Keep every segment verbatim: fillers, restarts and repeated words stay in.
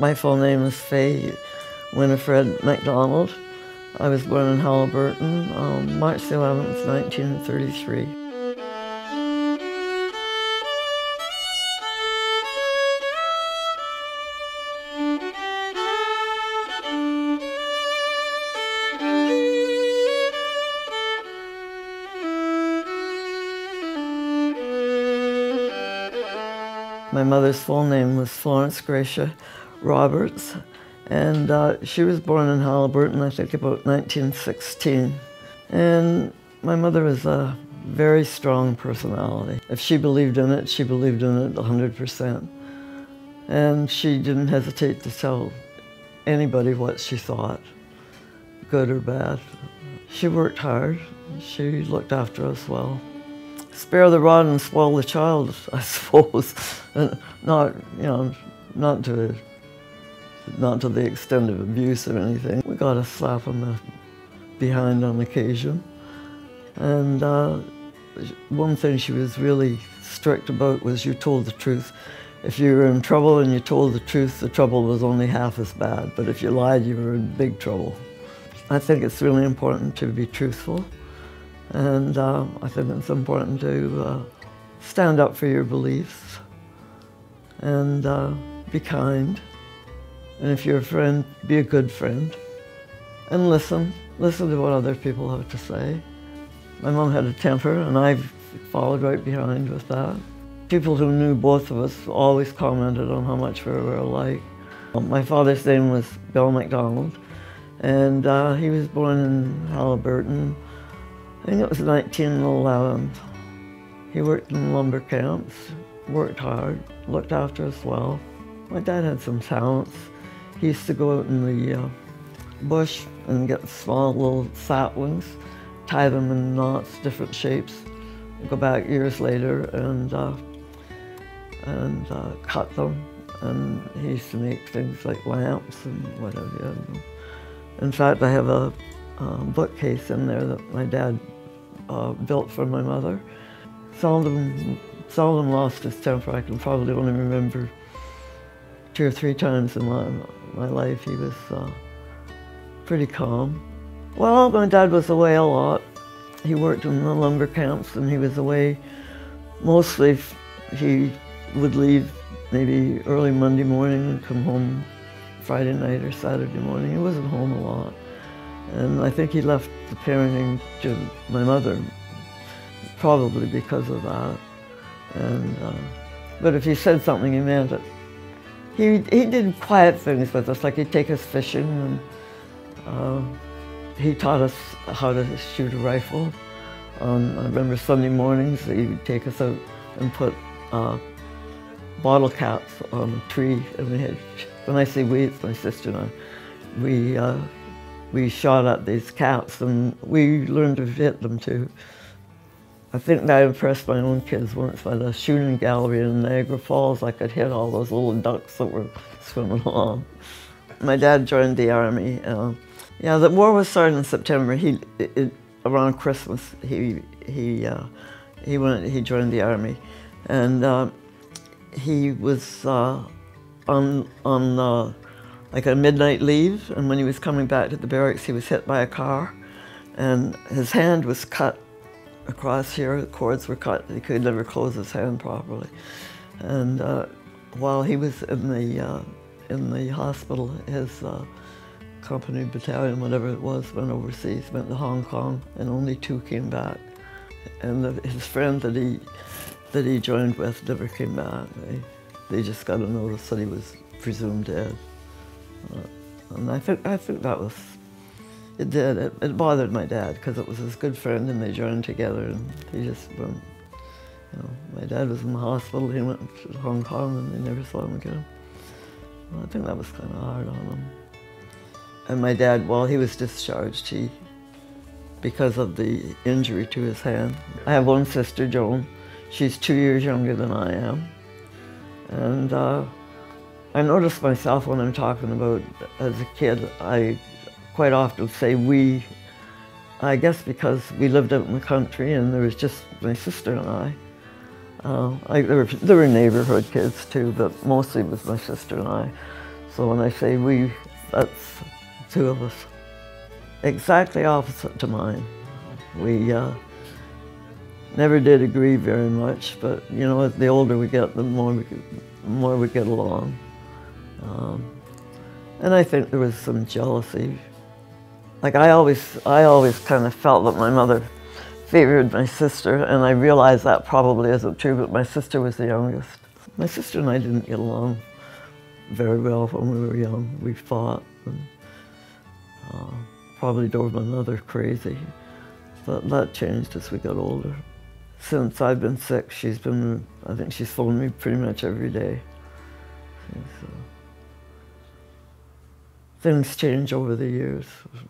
My full name is Faye Winifred MacDonald. I was born in Halliburton on March the eleventh, nineteen thirty-three. My mother's full name was Florence Gracia Roberts, and uh, she was born in Halliburton, I think about nineteen sixteen. And my mother was a very strong personality. If she believed in it, she believed in it one hundred percent. And she didn't hesitate to tell anybody what she thought, good or bad. She worked hard. She looked after us well. Spare the rod and spoil the child, I suppose. Not, you know, not to, not to the extent of abuse or anything. We got a slap on the behind on occasion. And uh, one thing she was really strict about was you told the truth. If you were in trouble and you told the truth, the trouble was only half as bad. But if you lied, you were in big trouble. I think it's really important to be truthful. And uh, I think it's important to uh, stand up for your beliefs and uh, be kind. And if you're a friend, be a good friend. And listen. Listen to what other people have to say. My mom had a temper, and I followed right behind with that. People who knew both of us always commented on how much we were alike. My father's name was Bill MacDonald, and uh, he was born in Halliburton. I think it was nineteen eleven. He worked in lumber camps, worked hard, looked after us well. My dad had some talents. He used to go out in the uh, bush and get small little saplings, tie them in knots, different shapes, go back years later and, uh, and uh, cut them. And he used to make things like lamps and whatever. In fact, I have a uh, bookcase in there that my dad Uh, built for my mother. Seldom, seldom lost his temper. I can probably only remember two or three times in my, my life he was uh, pretty calm. Well, my dad was away a lot. He worked in the lumber camps, and he was away mostly. He would leave maybe early Monday morning and come home Friday night or Saturday morning. He wasn't home a lot. And I think he left the parenting to my mother, probably because of that. And uh, but if he said something, he meant it. He he did quiet things with us, like he'd take us fishing, and uh, he taught us how to shoot a rifle. Um, I remember Sunday mornings he'd take us out and put uh, bottle caps on a tree, and we had. When I say we, it's my sister and I. We. Uh, We shot at these caps, and we learned to hit them too. I think I impressed my own kids once by the shooting gallery in Niagara Falls. I could hit all those little ducks that were swimming along. My dad joined the Army. Uh, yeah, the war was started in September. He, it, around Christmas, he he uh, he went. He joined the Army, and uh, he was uh, on on. Uh, like a midnight leave, and when he was coming back to the barracks, he was hit by a car, and his hand was cut across here. The cords were cut. He could never close his hand properly. And uh, while he was in the uh, in the hospital, his uh, company, battalion, whatever it was, went overseas, went to Hong Kong, and only two came back. And the, his friend that he that he joined with never came back. They they just got a notice that he was presumed dead. Uh, and I think I think that was it. Did it, it bothered my dad because it was his good friend, and they joined together, and he just went. You know, my dad was in the hospital. He went to Hong Kong, and they never saw him again. Well, I think that was kind of hard on him. And my dad, while he was discharged, he, because of the injury to his hand, I have one sister, Joan. She's two years younger than I am, and. Uh, I notice myself when I'm talking about as a kid, I quite often say we, I guess because we lived out in the country and there was just my sister and I. Uh, I there, were, there were neighborhood kids too, but mostly it was my sister and I. So when I say we, that's two of us. Exactly opposite to mine. We uh, never did agree very much, but you know, the older we get, the more we, the more we get along. Um, and I think there was some jealousy. Like I always, I always kind of felt that my mother favored my sister, and I realized that probably isn't true, but my sister was the youngest. My sister and I didn't get along very well when we were young. We fought and uh, probably drove my mother crazy, but that changed as we got older. Since I've been sick, she's been, I think she's phoned me pretty much every day. So, things change over the years.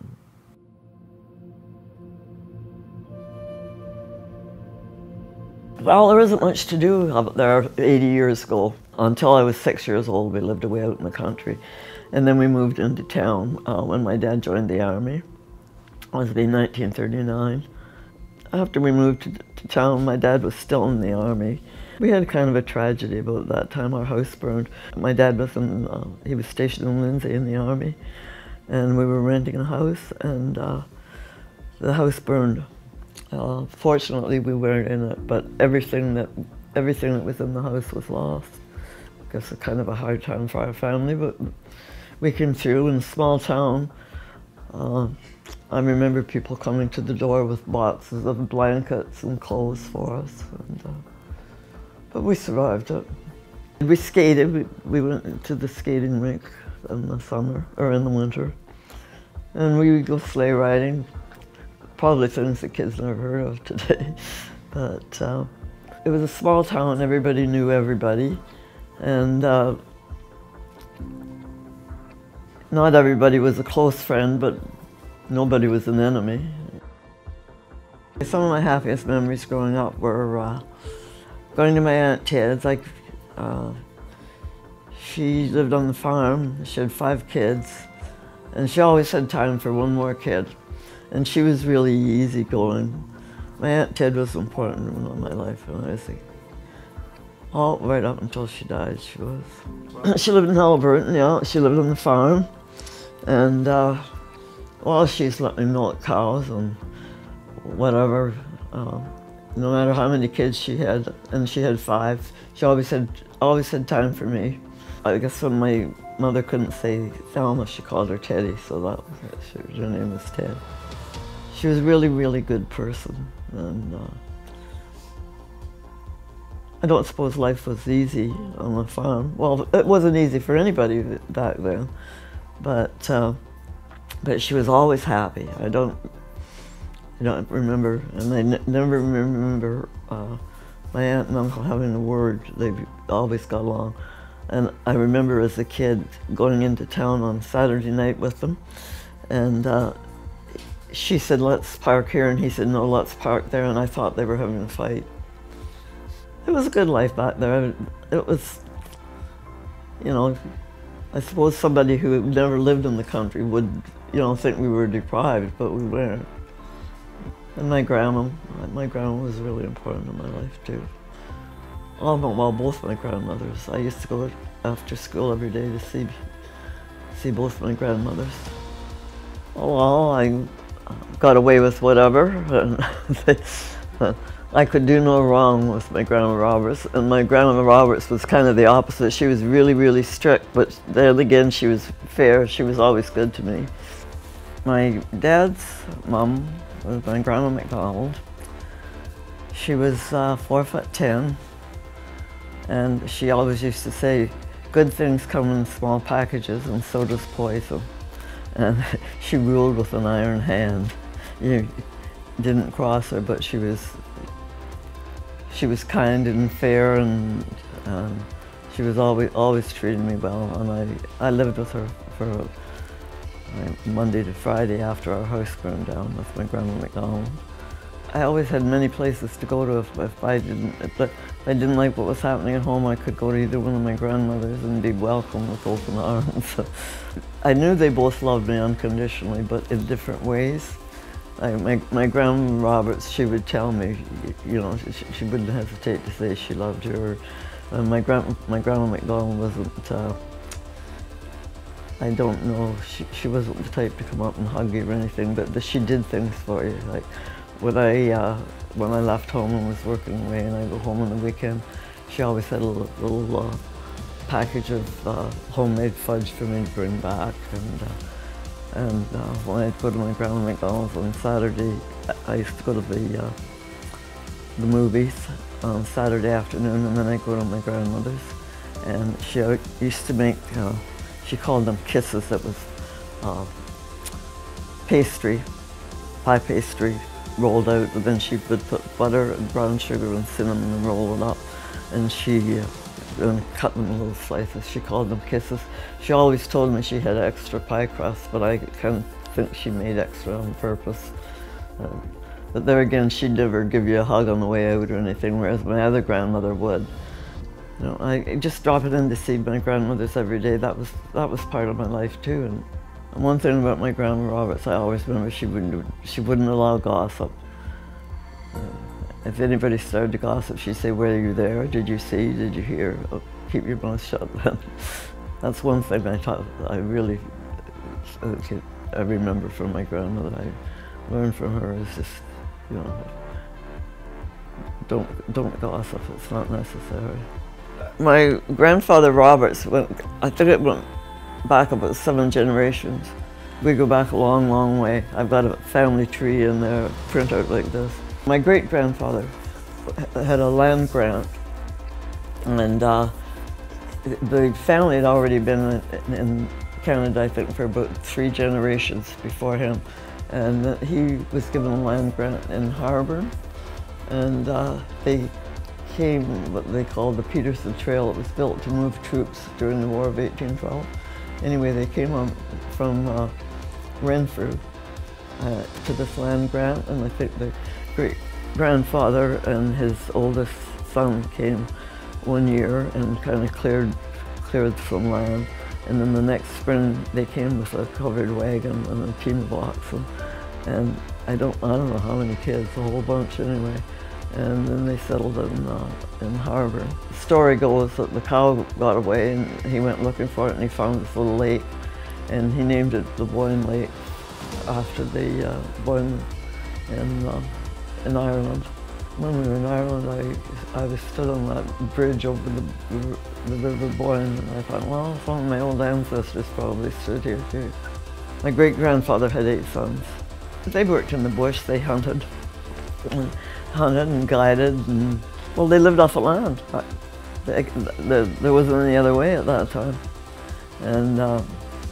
Well, there isn't much to do up there eighty years ago. Until I was six years old, we lived away out in the country. And then we moved into town uh, when my dad joined the Army. It was in nineteen thirty-nine. After we moved to, to town, my dad was still in the Army. We had kind of a tragedy about that time. Our house burned. My dad was in, uh, he was stationed in Lindsay in the Army. And we were renting a house, and uh, the house burned. Uh, fortunately, we weren't in it, but everything that everything that was in the house was lost. I guess it's kind of a hard time for our family, but we came through in a small town. Uh, I remember people coming to the door with boxes of blankets and clothes for us, and, uh, but we survived it. We skated. We, we went to the skating rink in the summer or in the winter, and we would go sleigh riding. Probably things that kids never heard of today. But uh, it was a small town, everybody knew everybody. And uh, not everybody was a close friend, but nobody was an enemy. Some of my happiest memories growing up were uh, going to my Aunt Ted's. Like, uh, she lived on the farm, she had five kids, and she always had time for one more kid. And she was really easygoing. My Aunt Ted was an important in my life, and I was like, all right up until she died, she was. She lived in Halliburton, yeah, she lived on the farm. And uh, well, she's let me milk cows and whatever. Uh, no matter how many kids she had, and she had five, she always had, always had time for me. I guess when my mother couldn't say Thelma, she called her Teddy, so that was it. Her name was Ted. She was a really, really good person, and uh, I don't suppose life was easy on the farm. Well, it wasn't easy for anybody back then, but uh, but she was always happy. I don't, I don't remember, and I n never remember uh, my aunt and uncle having a word. They always got along, and I remember as a kid going into town on Saturday night with them, and. Uh, She said, let's park here, and he said, no, let's park there, and I thought they were having a fight. It was a good life back there. It was, you know, I suppose somebody who never lived in the country would, you know, think we were deprived, but we weren't. And my grandma, my grandma was really important in my life too. Well, well, both my grandmothers. I used to go after school every day to see, see both my grandmothers. Oh, well, I got away with whatever, and I could do no wrong with my Grandma Roberts, and my Grandma Roberts was kind of the opposite. She was really, really strict, but then again, she was fair. She was always good to me. My dad's mom was my Grandma McDonald. She was uh, four foot ten, and she always used to say, good things come in small packages, and so does poison. And she ruled with an iron hand. You didn't cross her, but she was she was kind and fair, and um, she was always always treating me well. And I I lived with her for uh, Monday to Friday after our house burned down with my Grandma McDonald. I always had many places to go to if, if I didn't if I didn't like what was happening at home. I could go to either one of my grandmothers and be welcomed with open arms. I knew they both loved me unconditionally, but in different ways. I, my, my Grandma Roberts, she would tell me, you know, she, she wouldn't hesitate to say she loved you. Or, uh, my, grand, my Grandma McDonald wasn't, uh, I don't know, she, she wasn't the type to come up and hug you or anything, but the, she did things for you. Like when I, uh, when I left home and was working away and I go home on the weekend, she always had a little, little uh, package of uh, homemade fudge for me to bring back. And, uh, and uh, when I'd go to my grandma McDonald's on Saturday, I used to go to the, uh, the movies on Saturday afternoon, and then I'd go to my grandmother's. And she used to make, uh, she called them kisses. It was uh, pastry, pie pastry rolled out, but then she would put butter and brown sugar and cinnamon and roll it up. And she uh, and cut them in little slices. She called them kisses. She always told me she had extra pie crust, but I kind of think she made extra on purpose. Uh, but there again, she'd never give you a hug on the way out or anything, whereas my other grandmother would. You know, I just dropping in to see my grandmothers every day. That was that was part of my life too. And, and one thing about my grandma Roberts, I always remember she wouldn't she wouldn't allow gossip. Uh, if anybody started to gossip, she'd say, "Were you there? Did you see? Did you hear? Oh, keep your mouth shut." That's one thing I thought I really I remember from my grandmother. I learned from her is just, you know, don't don't gossip. It's not necessary. My grandfather Roberts went, I think it went back about seven generations. We go back a long, long way. I've got a family tree in there, printout like this. My great-grandfather had a land grant, and uh, the family had already been in, in Canada, I think, for about three generations before him. And he was given a land grant in Harbour, and uh, they came what they called the Peterson Trail. It was built to move troops during the War of eighteen twelve. Anyway, they came on from uh, Renfrew uh, to this land grant, and I think the great-grandfather and his oldest son came one year and kind of cleared, cleared some land. And then the next spring, they came with a covered wagon and a team of oxen. And I don't, I don't know how many kids, a whole bunch anyway. And then they settled in, uh, in Harbour. The story goes that the cow got away and he went looking for it and he found this little lake. And he named it the Boyne Lake after the uh, Boyne in, uh, in Ireland. When we were in Ireland, I, I was stood on that bridge over the, the River Boyne, and I thought, well, some of my old ancestors probably stood here too. My great-grandfather had eight sons. They worked in the bush, they hunted, and hunted and guided, and, well, they lived off the land. They, they, there wasn't any other way at that time. And uh,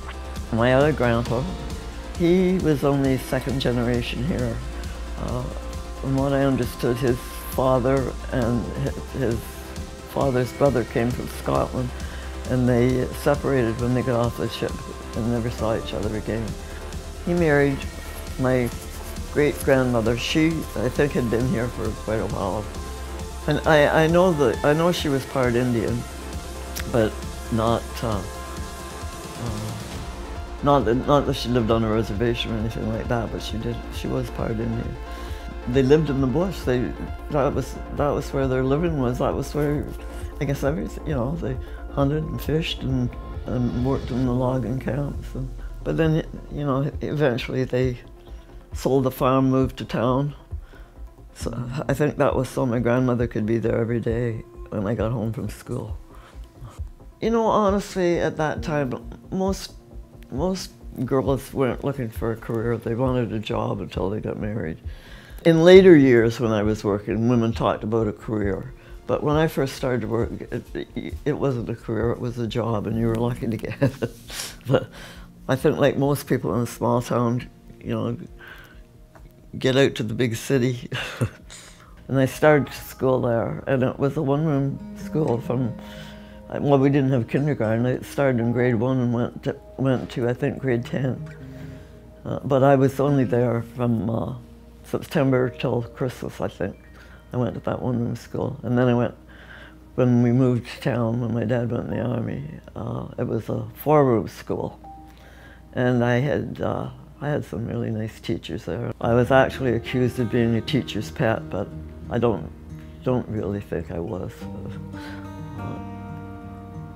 my other grandpa, he was only second generation here. Uh, From what I understood, his father and his father's brother came from Scotland, and they separated when they got off the ship and never saw each other again. He married my great-grandmother. She, I think, had been here for quite a while. And I, I know that I know she was part Indian, but not uh, uh, not that, not that she lived on a reservation or anything like that. But she did. She was part Indian. They lived in the bush. They that was that was where their living was. That was where, I guess, everything. You know, they hunted and fished and and worked in the logging camps. And, but then, you know, eventually they sold the farm, moved to town. So I think that was so my grandmother could be there every day when I got home from school. You know, honestly, at that time, most most girls weren't looking for a career. They wanted a job until they got married. In later years when I was working, women talked about a career. But when I first started to work, it, it wasn't a career, it was a job, and you were lucky to get it. But I think, like most people in a small town, you know, get out to the big city. And I started school there, and it was a one-room school from, well, we didn't have kindergarten. I started in grade one and went to, went to I think, grade ten. Uh, but I was only there from uh, September till Christmas, I think. I went to that one-room school. And then I went, when we moved to town, when my dad went in the army, uh, it was a four-room school. And I had, uh, I had some really nice teachers there. I was actually accused of being a teacher's pet, but I don't, don't really think I was. Uh,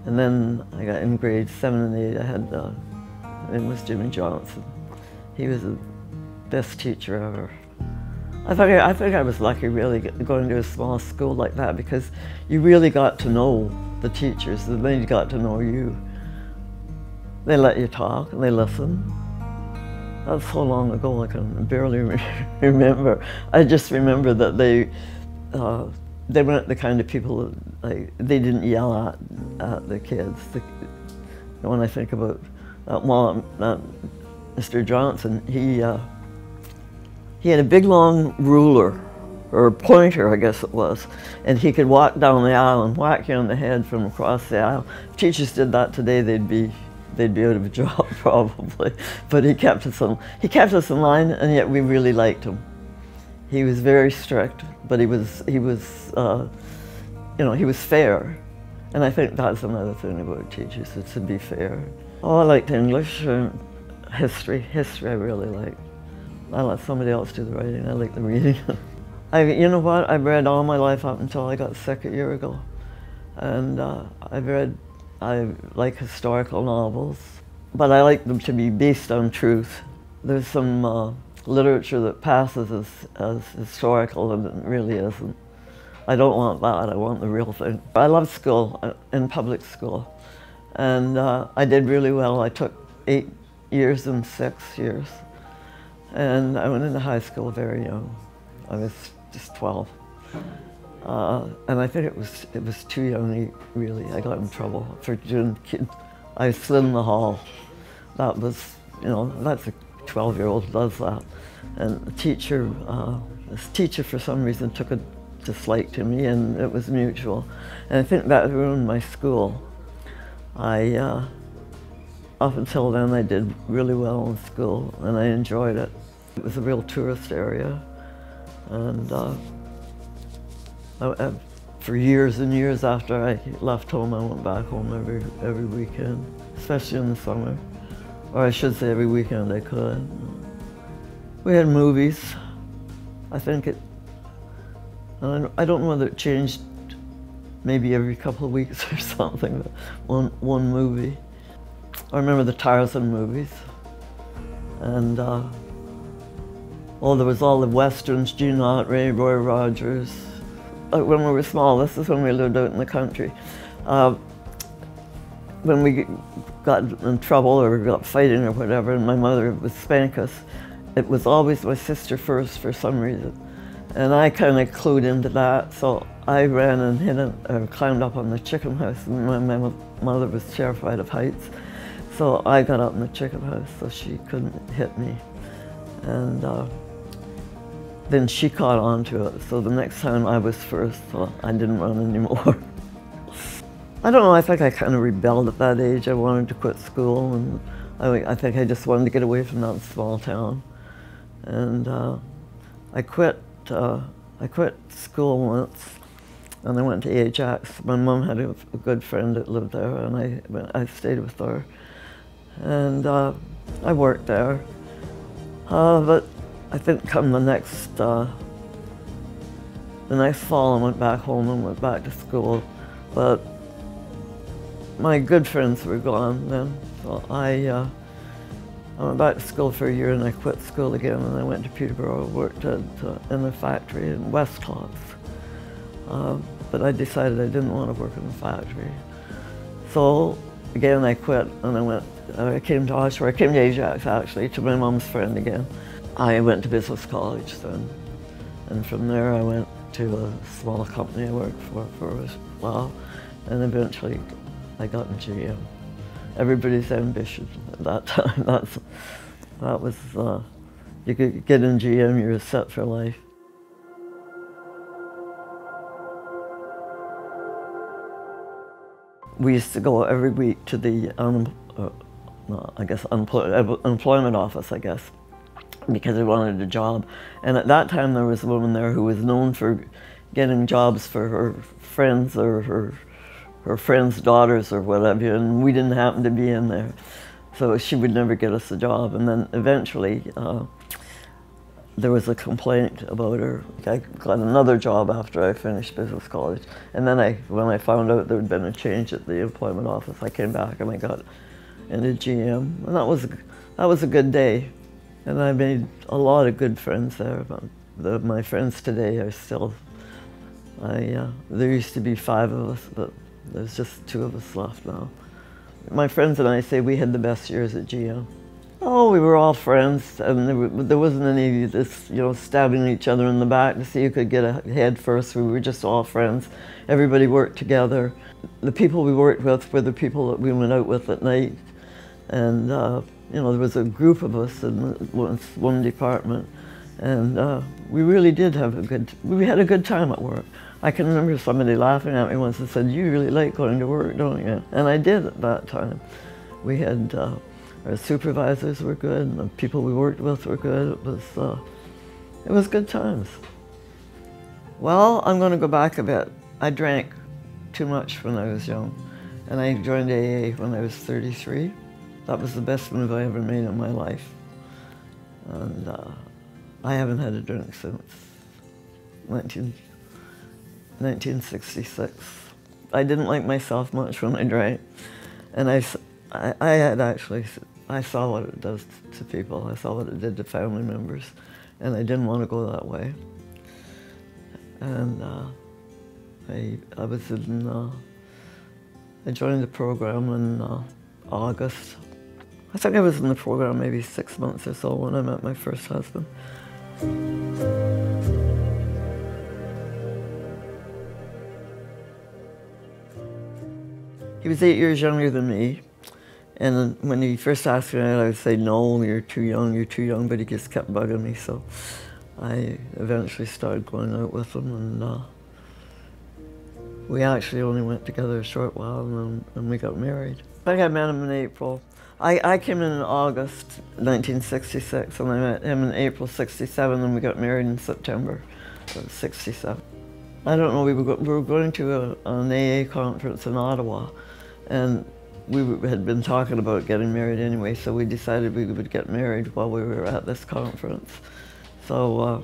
And then I got in grades seven and eight, I had, uh, it was Jimmy Johnson. He was the best teacher ever. I think I, I think I was lucky really going to a small school like that, because you really got to know the teachers, and they got to know you. They let you talk and they listen. That's so long ago I can barely re remember. I just remember that they uh, they weren't the kind of people that, like, they didn't yell at, at the kids. The, when I think about uh, well, uh, Mister Johnson, he uh, he had a big long ruler, or pointer I guess it was, and he could walk down the aisle and whack you on the head from across the aisle. If teachers did that today, they'd be they'd be out of a job probably. But he kept us in he kept us in line, and yet we really liked him. He was very strict, but he was he was uh, you know, he was fair, and I think that's another thing about teachers, is to be fair. Oh, I liked English, and history. History I really liked. I let somebody else do the writing. I like the reading. I, you know what? I've read all my life up until I got sick a year ago, and uh, I've read. I like historical novels, but I like them to be based on truth. There's some uh, literature that passes as, as historical, and it really isn't. I don't want that. I want the real thing. I love school, uh, in public school, and uh, I did really well. I took eight years and six years. And I went into high school very young. I was just twelve. Uh, and I think it was it was too young, really. I got in trouble for doing kid. I slid in the hall. That was, you know, that's a twelve-year-old does that. And the teacher, uh, this teacher for some reason took a dislike to me, and it was mutual. And I think that ruined my school. I, uh, up until then, I did really well in school, and I enjoyed it. It was a real tourist area, and uh, I, I, for years and years after I left home, I went back home every every weekend, especially in the summer, or I should say every weekend I could. We had movies. I think it. I don't know whether it changed, maybe every couple of weeks or something. But one one movie. I remember the Tarzan movies, and uh, oh, there was all the westerns, Gene Autry, Roy Rogers. Like when we were small, this is when we lived out in the country. Uh, when we got in trouble or got fighting or whatever, and my mother would spank us, it was always my sister first for some reason. And I kind of clued into that, so I ran and hid it, or climbed up on the chicken house, and my, my mother was terrified of heights. So I got up in the chicken house so she couldn't hit me. And uh, then she caught on to it, so the next time I was first, so I didn't run anymore. I don't know, I think I kind of rebelled at that age. I wanted to quit school, and I, I think I just wanted to get away from that small town. And uh, I quit, uh, I quit school once, and I went to Ajax. My mom had a, a good friend that lived there, and I, I stayed with her. And uh, I worked there, uh, but I think come the next, uh, the next fall I went back home and went back to school, but my good friends were gone then, so I, uh, I went back to school for a year and I quit school again, and I went to Peterborough, worked at, uh, in a factory in Westclox, uh, but I decided I didn't want to work in the factory. So again I quit, and I went I came to Oshawa, I came to Ajax actually, to my mom's friend again. I went to business college then, and from there I went to a small company I worked for for a while, and eventually I got in G M. Everybody's ambition at that time, that's, that was, uh, you could get in G M, you were set for life. We used to go every week to the um, uh, Well, I guess employment office, I guess, because I wanted a job. And at that time there was a woman there who was known for getting jobs for her friends or her, her friends' daughters or whatever, and we didn't happen to be in there. So she would never get us a job. And then eventually uh, there was a complaint about her. I got another job after I finished business college. And then I, when I found out there had been a change at the employment office, I came back and I got into G M. And that was, that was a good day. And I made a lot of good friends there. But the, my friends today are still, I, uh, there used to be five of us, but there's just two of us left now. My friends and I say we had the best years at G M. Oh, we were all friends, and there, there wasn't any of this, you know, stabbing each other in the back to see who could get ahead first. We were just all friends. Everybody worked together. The people we worked with were the people that we went out with at night. And, uh, you know, there was a group of us in one, one department, and uh, we really did have a good, we had a good time at work. I can remember somebody laughing at me once and said, "You really like going to work, don't you?" And I did at that time. We had, uh, our supervisors were good, and the people we worked with were good. It was, uh, it was good times. Well, I'm going to go back a bit. I drank too much when I was young, and I joined A A when I was thirty-three. That was the best move I ever made in my life. And uh, I haven't had a drink since nineteen sixty-six. I didn't like myself much when I drank, and I, I, I had actually, I saw what it does to people. I saw what it did to family members, and I didn't want to go that way. And uh, I, I was in, uh, I joined the program in uh, August. I think I was in the program maybe six months or so when I met my first husband. He was eight years younger than me, and when he first asked me out, I would say, "No, you're too young, you're too young," but he just kept bugging me, so I eventually started going out with him, and uh, we actually only went together a short while, and then and we got married. I think I met him in April. I, I came in in August nineteen sixty-six, and I met him in April sixty-seven, and we got married in September of sixty-seven. I don't know, we were, go we were going to a, an A A conference in Ottawa, and we had been talking about getting married anyway, so we decided we would get married while we were at this conference. So uh,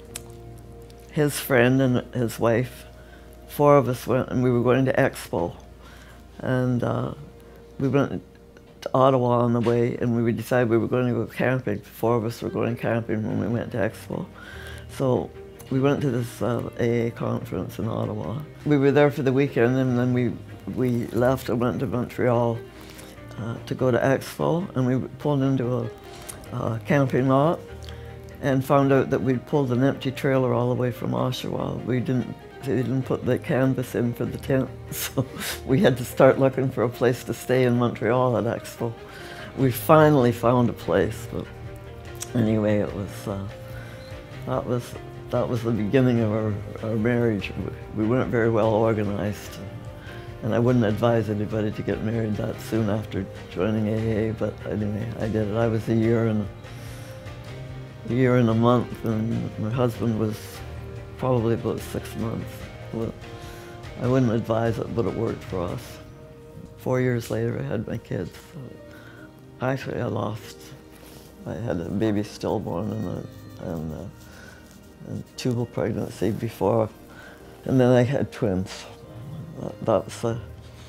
his friend and his wife, four of us went, and we were going to Expo. And uh, we went to Ottawa on the way, and we decided we were going to go camping. Four of us were going camping when we went to Expo. So we went to this uh, A A conference in Ottawa. We were there for the weekend, and then we, we left and went to Montreal uh, to go to Expo, and we pulled into a, a camping lot and found out that we'd pulled an empty trailer all the way from Oshawa. We didn't, they didn't put the canvas in for the tent, so we had to start looking for a place to stay in Montreal at Expo. We finally found a place, but anyway, it was, uh, that was, That was the beginning of our, our marriage. We weren't very well organized, and I wouldn't advise anybody to get married that soon after joining A A, but anyway, I did it. I was a year and a year and a month, and my husband was probably about six months. Well, I wouldn't advise it, but it worked for us. Four years later, I had my kids. So actually, I lost. I had a baby stillborn and a, and a, and tubal pregnancy before, and then I had twins. That, that's the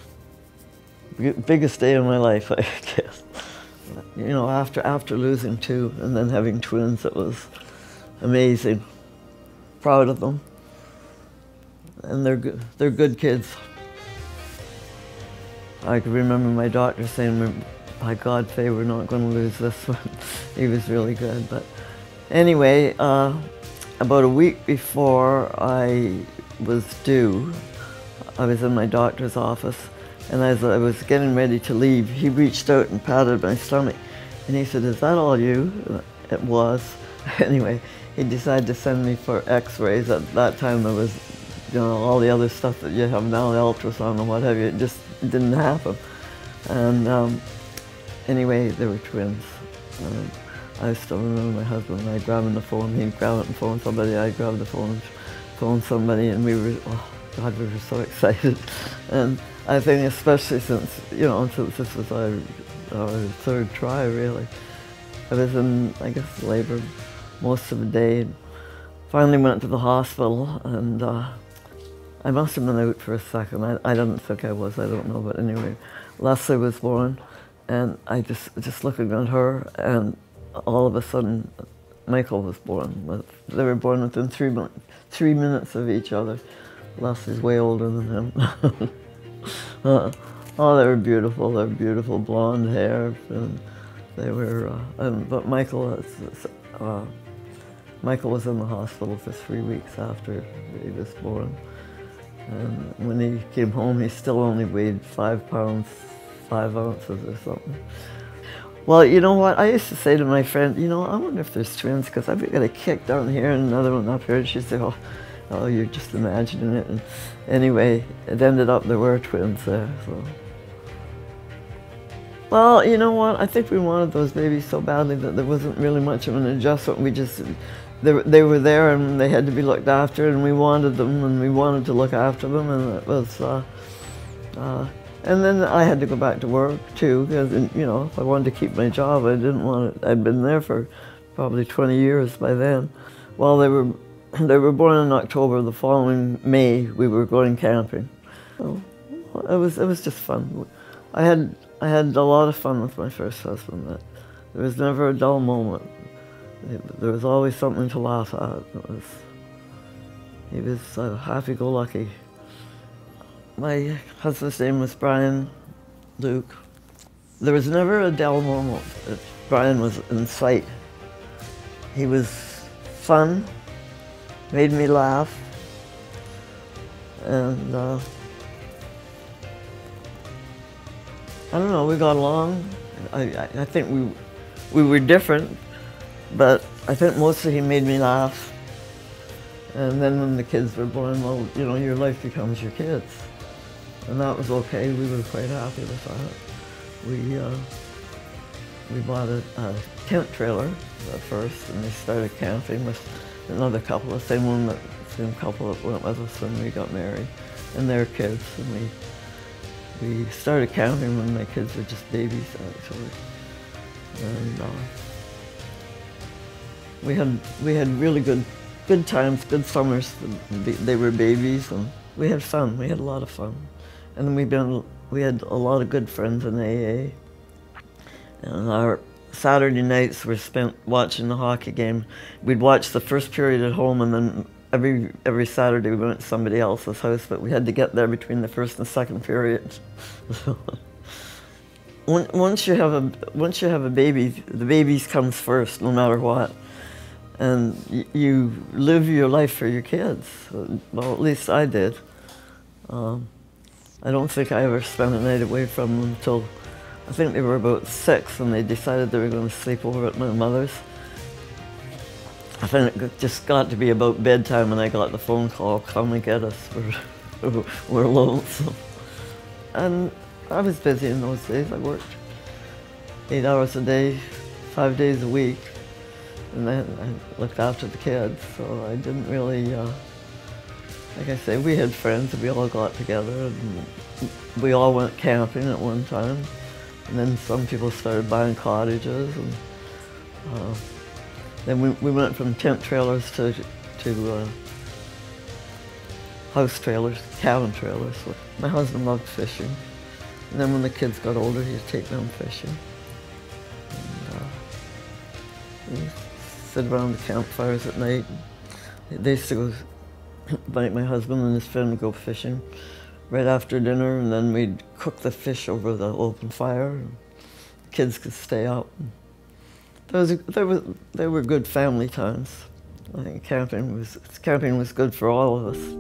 biggest day of my life, I guess. You know, after after losing two and then having twins, it was amazing. Proud of them, and they're good. They're good kids. I can remember my doctor saying, "By God, Faye, we're not going to lose this one." He was really good, but anyway. Uh, About a week before I was due, I was in my doctor's office, and as I was getting ready to leave, he reached out and patted my stomach, and he said, "Is that all you?" It was. Anyway, he decided to send me for x-rays. At that time, there was, you know, all the other stuff that you have now, the ultrasound and what have you. It just didn't happen. And um, anyway, they were twins. Um, I still remember my husband and I grabbing the phone, he'd grab it and phone somebody, I'd grab the phone, phone somebody, and we were, oh God, we were so excited. And I think especially since, you know, since this was our, our third try, really. I was in, I guess, labor most of the day. Finally went to the hospital, and uh, I must have been out for a second. I, I don't think I was, I don't know, but anyway, Leslie was born, and I just, just looking at her, and all of a sudden, Michael was born. They were born within three, three minutes of each other. Leslie's way older than him. uh, oh, they were beautiful. They were beautiful, blonde hair, and they were. Uh, and, but Michael, uh, Michael was in the hospital for three weeks after he was born. And when he came home, he still only weighed five pounds, five ounces or something. Well, you know what? I used to say to my friend, you know, I wonder if there's twins, because I've got a kick down here and another one up here. And she'd say, oh, oh, you're just imagining it. And anyway, it ended up there were twins there. So. Well, you know what? I think we wanted those babies so badly that there wasn't really much of an adjustment. We just, they, they were there and they had to be looked after, and we wanted them and we wanted to look after them, and it was, uh, uh, and then I had to go back to work too, because, you know, if I wanted to keep my job, I didn't want it. I'd been there for probably twenty years by then. Well, they were, they were born in October. The following May, we were going camping. So it was, it was just fun. I had, I had a lot of fun with my first husband. There was never a dull moment. There was always something to laugh at. It was, he was uh, happy-go-lucky. My husband's name was Brian Luke. There was never a dull moment that Brian was in sight. He was fun, made me laugh, and uh, I don't know, we got along. I, I, I think we, we were different, but I think mostly he made me laugh. And then when the kids were born, well, you know, your life becomes your kids. And that was okay. We were quite happy with that. We, uh, we bought a, a tent trailer at first, and we started camping with another couple, the same one, that, same couple that went with us when we got married, and their kids. And we, we started camping when my kids were just babies, actually. And uh, we had we had really good good times, good summers. They were babies, and we had fun. We had a lot of fun. And then we been we had a lot of good friends in A A. And our Saturday nights were spent watching the hockey game. We'd watch the first period at home, and then every every Saturday we went to somebody else's house, but we had to get there between the first and second period. Once you have a once you have a baby, the babies comes first, no matter what. And you live your life for your kids. Well, at least I did. Um, I don't think I ever spent a night away from them until I think they were about six, and they decided they were going to sleep over at my mother's. I think it just got to be about bedtime, and I got the phone call, "Come and get us, we're, we're lonesome." And I was busy in those days. I worked eight hours a day, five days a week. And then I looked after the kids, so I didn't really, uh, like I say, we had friends, and we all got together, and we all went camping at one time. And then some people started buying cottages, and uh, then we, we went from tent trailers to, to uh, house trailers, cabin trailers. So my husband loved fishing, and then when the kids got older, he'd take them fishing. And, uh, we, sit around the campfires at night. They used to go, like my husband and his friend would go fishing right after dinner, and then we'd cook the fish over the open fire. And the kids could stay up. There was, a, there was, there were good family times. I think camping was, camping was good for all of us.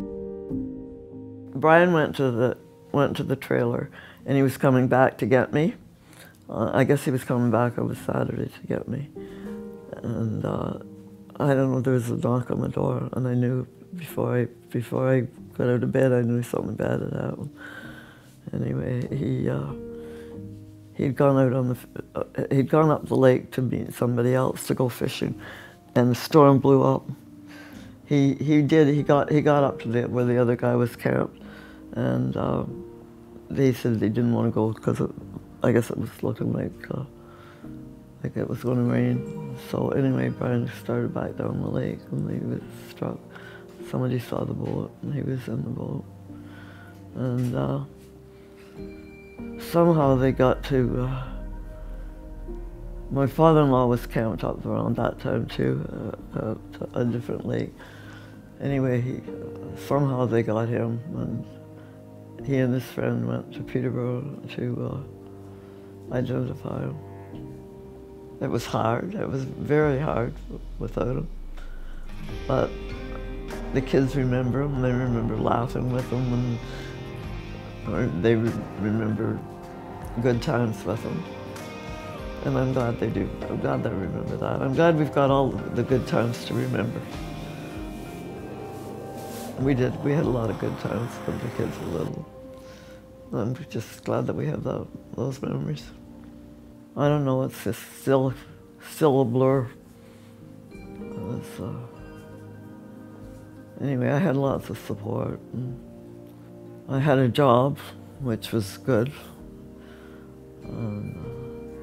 Brian went to the, went to the trailer, and he was coming back to get me. Uh, I guess he was coming back on a Saturday to get me. And uh, I don't know, there was a knock on the door, and I knew before I before I got out of bed, I knew something bad had happened. Anyway, he uh, he'd gone out on the uh, he'd gone up the lake to meet somebody else to go fishing, and the storm blew up. He he did he got he got up to the, where the other guy was camped, and uh, they said they didn't want to go because I guess it was looking like uh, like it was going to rain. So anyway, Brian started back down the lake and he was struck. Somebody saw the boat and he was in the boat. And uh, somehow they got to, uh, my father-in-law was camped up around that time too, uh, at a different lake. Anyway, he, somehow they got him, and he and his friend went to Peterborough to uh, identify him. It was hard, it was very hard without him. But the kids remember him, they remember laughing with him, and or they re remember good times with him. And I'm glad they do. I'm glad they remember that. I'm glad we've got all the good times to remember. We did. We had a lot of good times when the kids were little. I'm just glad that we have that, those memories. I don't know. It's just still, still a blur. It's, uh, anyway, I had lots of support. And I had a job, which was good. And, uh,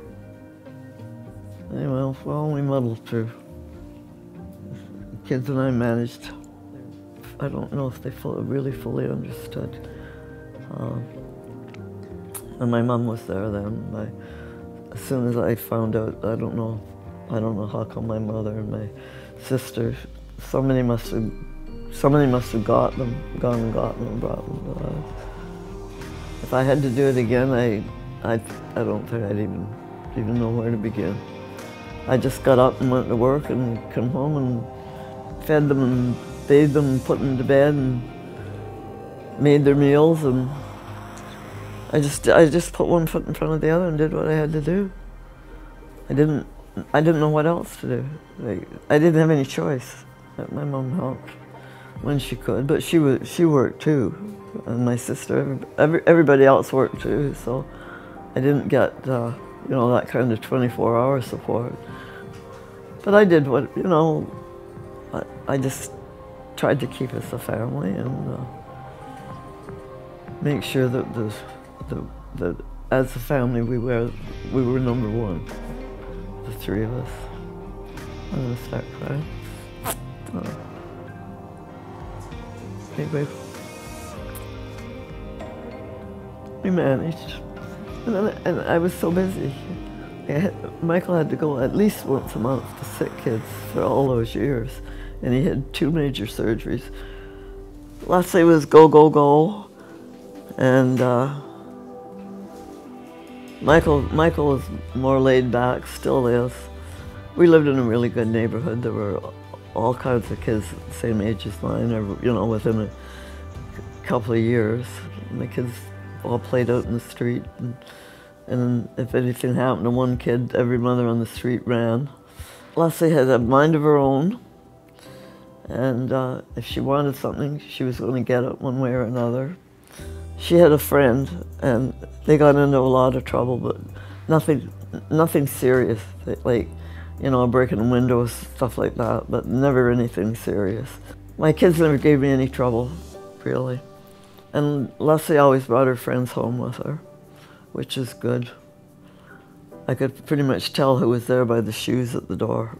Anyway, well, we muddled through. The kids and I managed. I don't know if they fully, really fully understood. Um, and my mom was there then. I, as soon as I found out, I don't know, I don't know how come my mother and my sister, somebody must have, somebody must have got them, gone and got them and brought them. But, uh, if I had to do it again, I, I, I don't think I'd even, even know where to begin. I just got up and went to work and come home and fed them and bathed them and put them to bed and made their meals, and I just I just put one foot in front of the other and did what I had to do. I didn't I didn't know what else to do. Like, I didn't have any choice. My mom helped when she could, but she was she worked too, and my sister, every, everybody else worked too. So I didn't get uh, you know, that kind of twenty-four hour support. But I did what, you know, I, I just tried to keep us a family and uh, make sure that the, the, the, as a family we were, we were number one, the three of us. I'm gonna start crying. Uh, anyway, we managed. And, then, and I was so busy. I had, Michael had to go at least once a month to sick kids for all those years. And he had two major surgeries. Last day was go, go, go. And uh, Michael, Michael was more laid back, still is. We lived in a really good neighborhood. There were all kinds of kids the same age as mine, or, you know, within a couple of years. And the kids all played out in the street, and, and if anything happened to one kid, every mother on the street ran. Leslie had a mind of her own, and uh, if she wanted something, she was going to get it one way or another. She had a friend, and they got into a lot of trouble, but nothing, nothing serious, like, you know, breaking windows, stuff like that, but never anything serious. My kids never gave me any trouble, really. And Leslie always brought her friends home with her, which is good. I could pretty much tell who was there by the shoes at the door.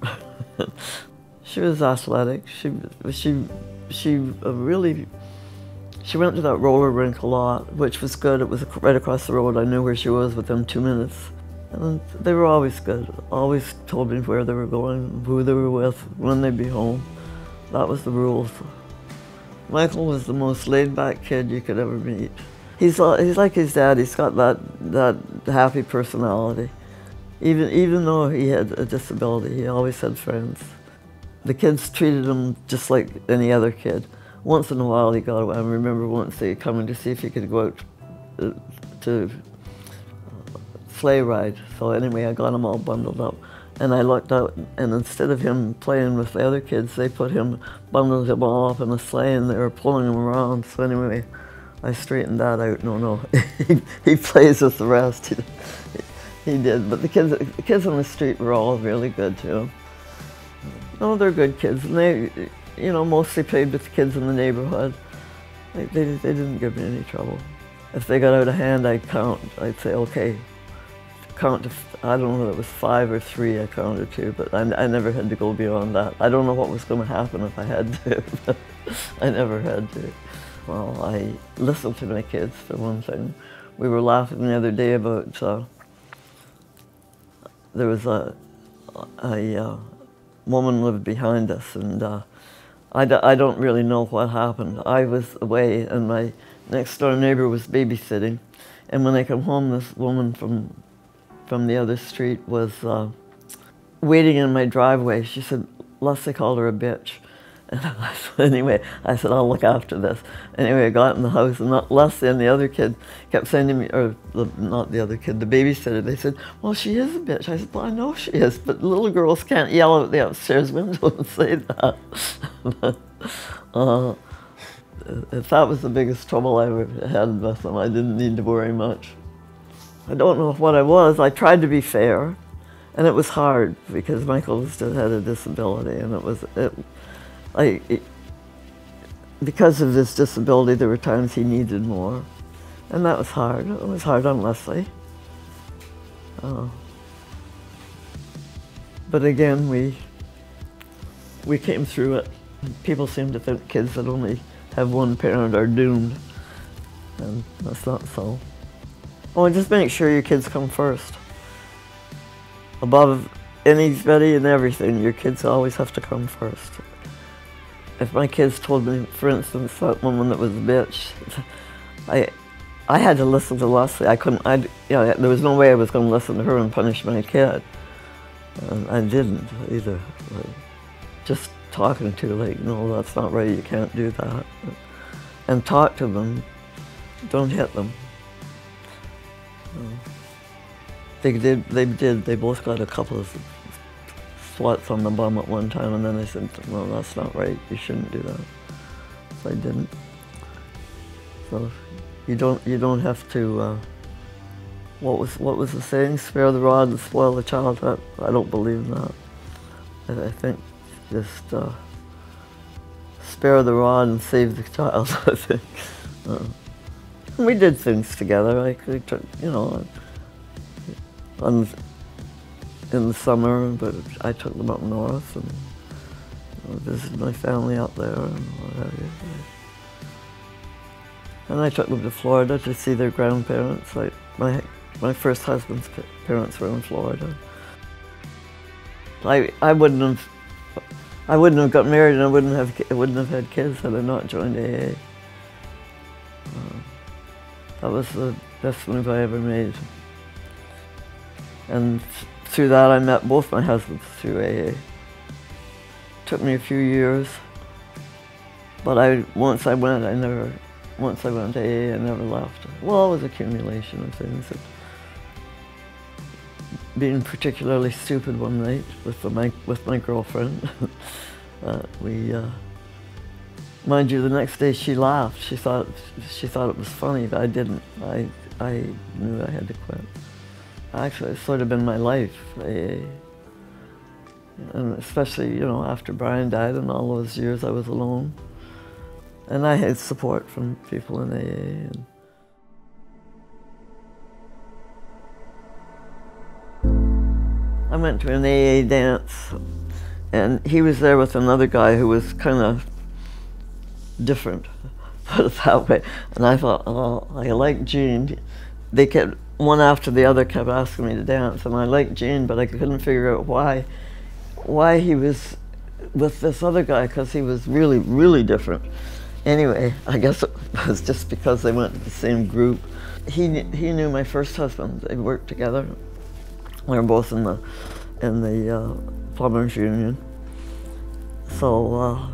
She was athletic. She, she, she really, she went to that roller rink a lot, which was good. It was right across the road. I knew where she was within two minutes. And they were always good. Always told me where they were going, who they were with, when they'd be home. That was the rules. Michael was the most laid-back kid you could ever meet. He's, he's like his dad. He's got that, that happy personality. Even, even though he had a disability, he always had friends. The kids treated him just like any other kid. Once in a while he got away. I remember once they coming to see if he could go out to, to sleigh ride. So anyway, I got him all bundled up. And I looked out, and instead of him playing with the other kids, they put him, bundled him all up in a sleigh, and they were pulling him around. So anyway, I straightened that out. No, no, he, he plays with the rest. He, he did, but the kids, the kids on the street were all really good too. No, they're good kids, and they, you know, mostly played with the kids in the neighborhood. They, they, they didn't give me any trouble. If they got out of hand, I'd count. I'd say, okay, count to, I don't know whether it was five or three I counted to, but I, I never had to go beyond that. I don't know what was going to happen if I had to, but I never had to. Well, I listened to my kids, for one thing. We were laughing the other day about, uh, there was a, a uh, woman lived behind us, and uh, I, d I don't really know what happened. I was away, and my next door neighbor was babysitting, and when I come home, this woman from from the other street was uh, waiting in my driveway. She said, Leslie called her a bitch. And I said, anyway, I said, I'll look after this. Anyway, I got in the house, and Leslie and the other kid kept saying to me, or the, not the other kid, the babysitter, they said, well, she is a bitch. I said, well, I know she is, but little girls can't yell out the upstairs window and say that. uh, if that was the biggest trouble I ever had with them, I didn't need to worry much. I don't know what I was. I tried to be fair, and it was hard because Michael still had a disability, and it was, it, I, it, because of this disability, there were times he needed more, and that was hard. It was hard on Leslie. Uh, but again, we, we came through it. People seem to think kids that only have one parent are doomed, and that's not so. Well, just make sure your kids come first. Above anybody and everything, your kids always have to come first. If my kids told me, for instance, that woman that was a bitch, I, I had to listen to Leslie. I couldn't, I, you know, there was no way I was going to listen to her and punish my kid. And I didn't either. Just talking to her, like, no, that's not right, you can't do that. And talk to them, don't hit them. They did, they did, they both got a couple of swats on the bum at one time, and then I said, no, that's not right, you shouldn't do that. So I didn't. So you don't, you don't have to, uh, what was, what was the saying? Spare the rod and spoil the child? I, I don't believe in that. I, I think just uh, spare the rod and save the child, I think. Uh, we did things together. I could, you know, on, in the summer, but I took them up north and you know, visited my family out there and what have you. And I took them to Florida to see their grandparents. Like my my first husband's parents were in Florida. I I wouldn't have I wouldn't have got married, and I wouldn't have I wouldn't have had kids had I not joined A A. Uh, That was the best move I ever made. And through that, I met both my husbands through A A. Took me a few years, but I once I went, I never, once I went to A A, I never left. Well, it was accumulation of things. Being particularly stupid one night with the, my with my girlfriend, uh, we. Uh, Mind you, the next day she laughed. She thought she thought it was funny, but I didn't. I I knew I had to quit. Actually, it's sort of been my life, A A. And especially, you know, after Brian died and all those years I was alone, and I had support from people in A A. And I went to an A A dance, and he was there with another guy who was kind of different, put it that way. And I thought, oh, I like Gene. They kept, one after the other kept asking me to dance, and I liked Gene, but I couldn't figure out why, why he was with this other guy, because he was really, really different. Anyway, I guess it was just because they went to the same group. He, he knew my first husband. They worked together. We were both in the, in the uh, plumbers union. So, uh,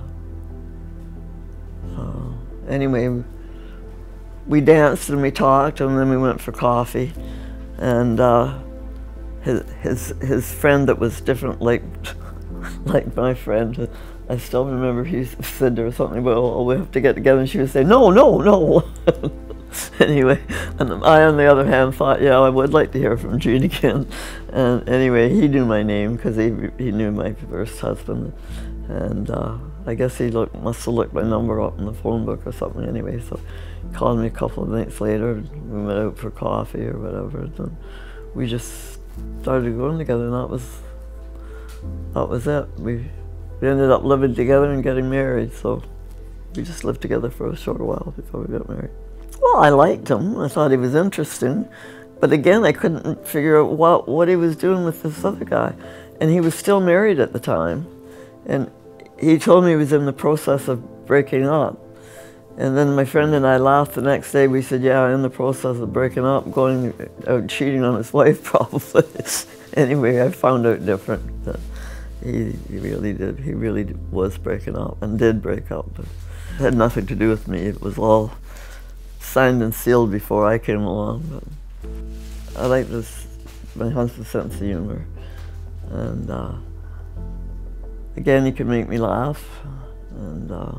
Uh, anyway, we danced and we talked, and then we went for coffee. And uh, his his his friend that was different, like like my friend, I still remember he said to her something about, "Oh, we have to get together," and she would say, "No, no, no." Anyway, and I, on the other hand, thought, yeah, I would like to hear from Gene again. And anyway, he knew my name because he he knew my first husband, and. Uh, I guess he looked, must have looked my number up in the phone book or something anyway, so he called me a couple of nights later, we went out for coffee or whatever, and then we just started going together, and that was, that was it. We, we ended up living together and getting married, so we just lived together for a short while before we got married. Well, I liked him. I thought he was interesting. But again, I couldn't figure out what, what he was doing with this other guy. And he was still married at the time. And he told me he was in the process of breaking up. And then my friend and I laughed the next day. We said, yeah, in the process of breaking up, going out cheating on his wife probably. Anyway, I found out different. That he, he really did. He really was breaking up and did break up. But it had nothing to do with me. It was all signed and sealed before I came along. But I like this, my husband's sense of humor. And uh, again, he could make me laugh. And uh,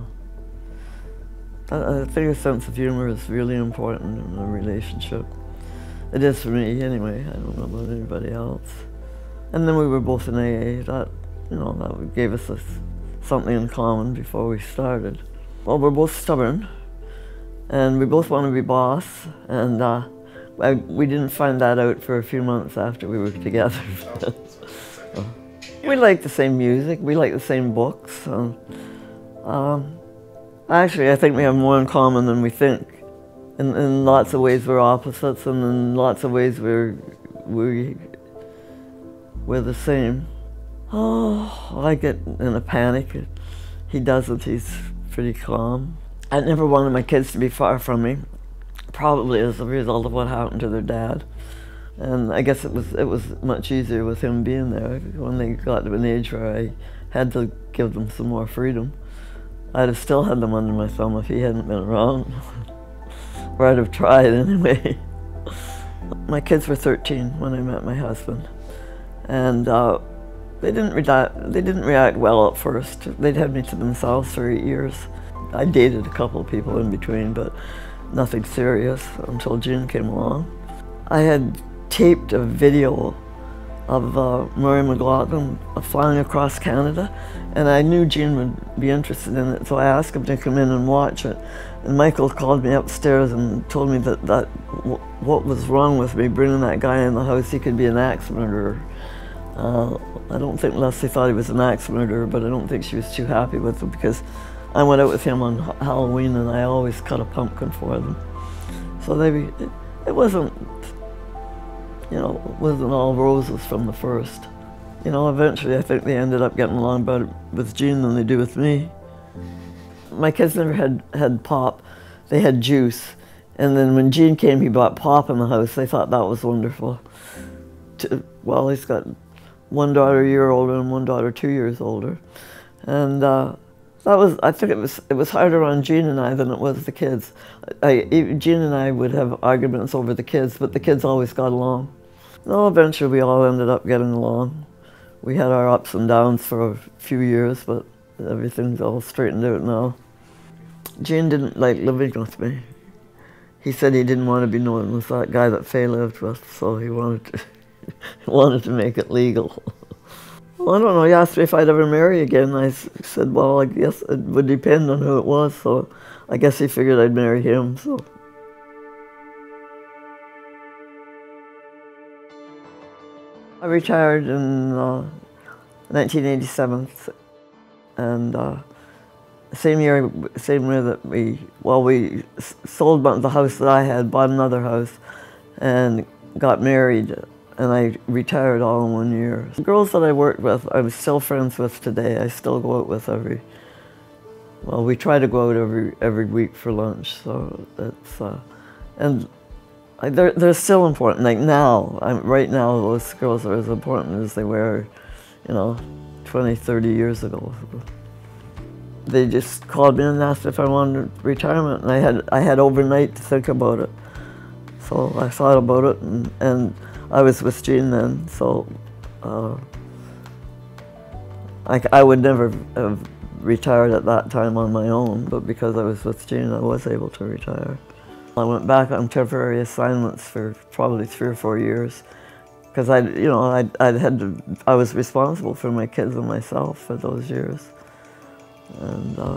I, I think a sense of humor is really important in a relationship. It is for me anyway. I don't know about anybody else. And then we were both in A A. That, you know, that gave us a, something in common before we started. Well, we're both stubborn, and we both want to be boss. And uh, I, we didn't find that out for a few months after we were together. We like the same music. We like the same books. And, um, actually, I think we have more in common than we think. In, in lots of ways, we're opposites, and in lots of ways, we're we we're the same. Oh, I get in a panic. He doesn't. He's pretty calm. I never wanted my kids to be far from me, probably as a result of what happened to their dad. And I guess it was it was much easier with him being there. When they got to an age where I had to give them some more freedom, I'd have still had them under my thumb if he hadn't been around. Or I'd have tried anyway. My kids were thirteen when I met my husband, and uh, they didn't react. They didn't react well at first. They'd had me to themselves for eight years. I dated a couple of people in between, but nothing serious until Jean came along. I had taped a video of uh, Murray McLaughlin flying across Canada, and I knew Jean would be interested in it, so I asked him to come in and watch it. And Michael called me upstairs and told me that, that w what was wrong with me bringing that guy in the house. He could be an axe murderer. Uh, I don't think Leslie thought he was an axe murderer, but I don't think she was too happy with him, because I went out with him on Halloween and I always cut a pumpkin for them. So they, it, it wasn't, you know, it wasn't all roses from the first. You know, eventually I think they ended up getting along better with Jean than they do with me. My kids never had, had pop, they had juice. And then when Jean came, he bought pop in the house. They thought that was wonderful. To, well, he's got one daughter a year older and one daughter two years older. And uh, that was, I think it was, it was harder on Jean and I than it was the kids. I, Jean and I would have arguments over the kids, but the kids always got along. No, eventually we all ended up getting along. We had our ups and downs for a few years, but everything's all straightened out now. Jean didn't like living with me. He said he didn't want to be known as that guy that Faye lived with, so he wanted to, he wanted to make it legal. Well, I don't know, he asked me if I'd ever marry again. I said, well, I guess it would depend on who it was, so I guess he figured I'd marry him, so. I retired in uh, nineteen eighty-seven, and uh, same year, same year that we, well, we sold the house that I had, bought another house, and got married, and I retired all in one year. The girls that I worked with, I'm still friends with today. I still go out with every, well, we try to go out every every week for lunch, so it's, uh, and I, they're, they're still important. Like now, I'm, right now, those girls are as important as they were, you know, twenty, thirty years ago. They just called me and asked if I wanted retirement, and I had I had overnight to think about it. So I thought about it, and, and I was with Jean then, so uh, I, I would never have retired at that time on my own, but because I was with Jean, I was able to retire. I went back on temporary assignments for probably three or four years, because I, you know, I I had to, I was responsible for my kids and myself for those years. And uh,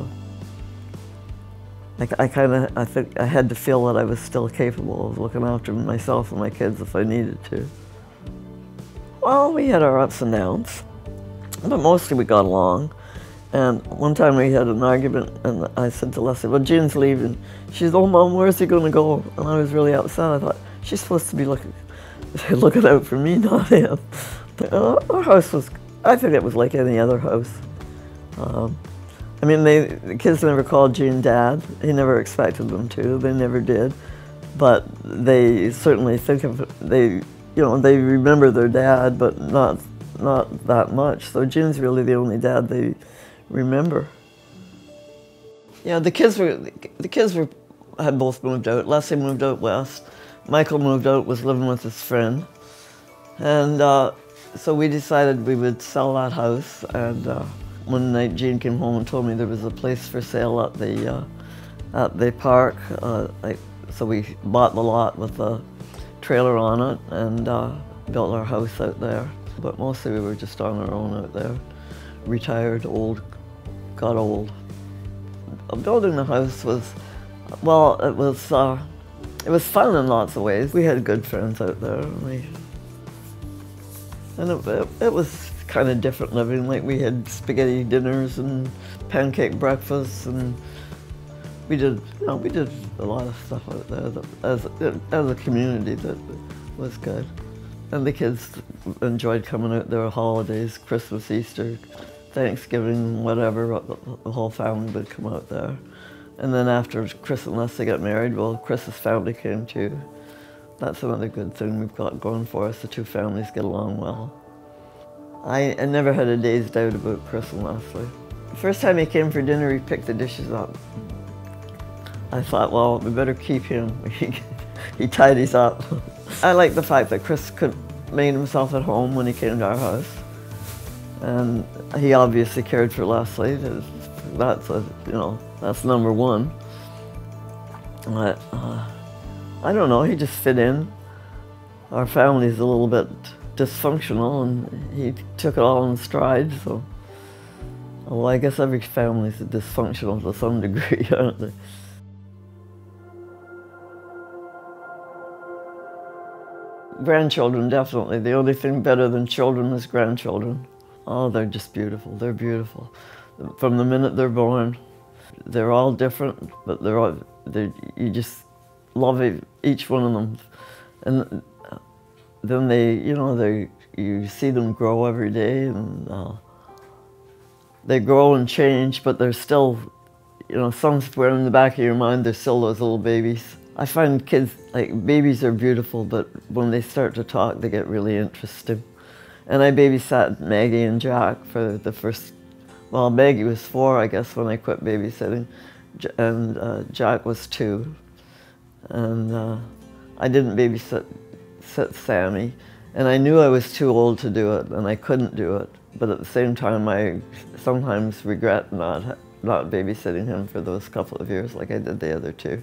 I, I kind of, I think I had to feel that I was still capable of looking after myself and my kids if I needed to. Well, we had our ups and downs, but mostly we got along. And one time we had an argument, and I said to Leslie, well, Jean's leaving. She said, oh, Mom, where's he going to go? And I was really upset. I thought, she's supposed to be looking, looking out for me, not him. Uh, our house was, I think it was like any other house. Um, I mean, they, the kids never called Jean Dad. He never expected them to. They never did. But they certainly think of, they, you know, they remember their dad, but not, not that much. So Jean's really the only dad they remember. Yeah, the kids were, the kids were, had both moved out. Leslie moved out west. Michael moved out, was living with his friend. And uh, so we decided we would sell that house. And uh, one night Jean came home and told me there was a place for sale at the, uh, at the park. Uh, I, so we bought the lot with a trailer on it and uh, built our house out there. But mostly we were just on our own out there. Retired, old, got old. Building the house was, well, it was, uh, it was fun in lots of ways. We had good friends out there. And, we, and it, it, it was kind of different living. Like we had spaghetti dinners and pancake breakfasts, and we did, you know, we did a lot of stuff out there that, as, as a community that was good. And the kids enjoyed coming out there holidays, Christmas, Easter, Thanksgiving, whatever, the whole family would come out there. And then after Chris and Leslie got married, well, Chris's family came too. That's another good thing we've got going for us. The two families get along well. I, I never had a day's doubt about Chris and Leslie. The first time he came for dinner, he picked the dishes up. I thought, well, we better keep him. He, he tidies up. I like the fact that Chris could made himself at home when he came to our house. And he obviously cared for Leslie. That's, a, you know, that's number one. But, uh, I don't know, he just fit in. Our family's a little bit dysfunctional, and he took it all in stride, so. Well, I guess every family's dysfunctional to some degree, aren't they? Grandchildren, definitely. The only thing better than children is grandchildren. Oh, they're just beautiful. They're beautiful. From the minute they're born, they're all different, but they're all, they're, you just love each one of them. And then they, you know, they, you see them grow every day, and uh, they grow and change, but they're still, you know, somewhere in the back of your mind, they're still those little babies. I find kids, like, babies are beautiful, but when they start to talk, they get really interesting. And I babysat Maggie and Jack for the first, well, Maggie was four, I guess, when I quit babysitting, and uh, Jack was two. And uh, I didn't babysit sit Sammy, and I knew I was too old to do it, and I couldn't do it. But at the same time, I sometimes regret not, not babysitting him for those couple of years like I did the other two.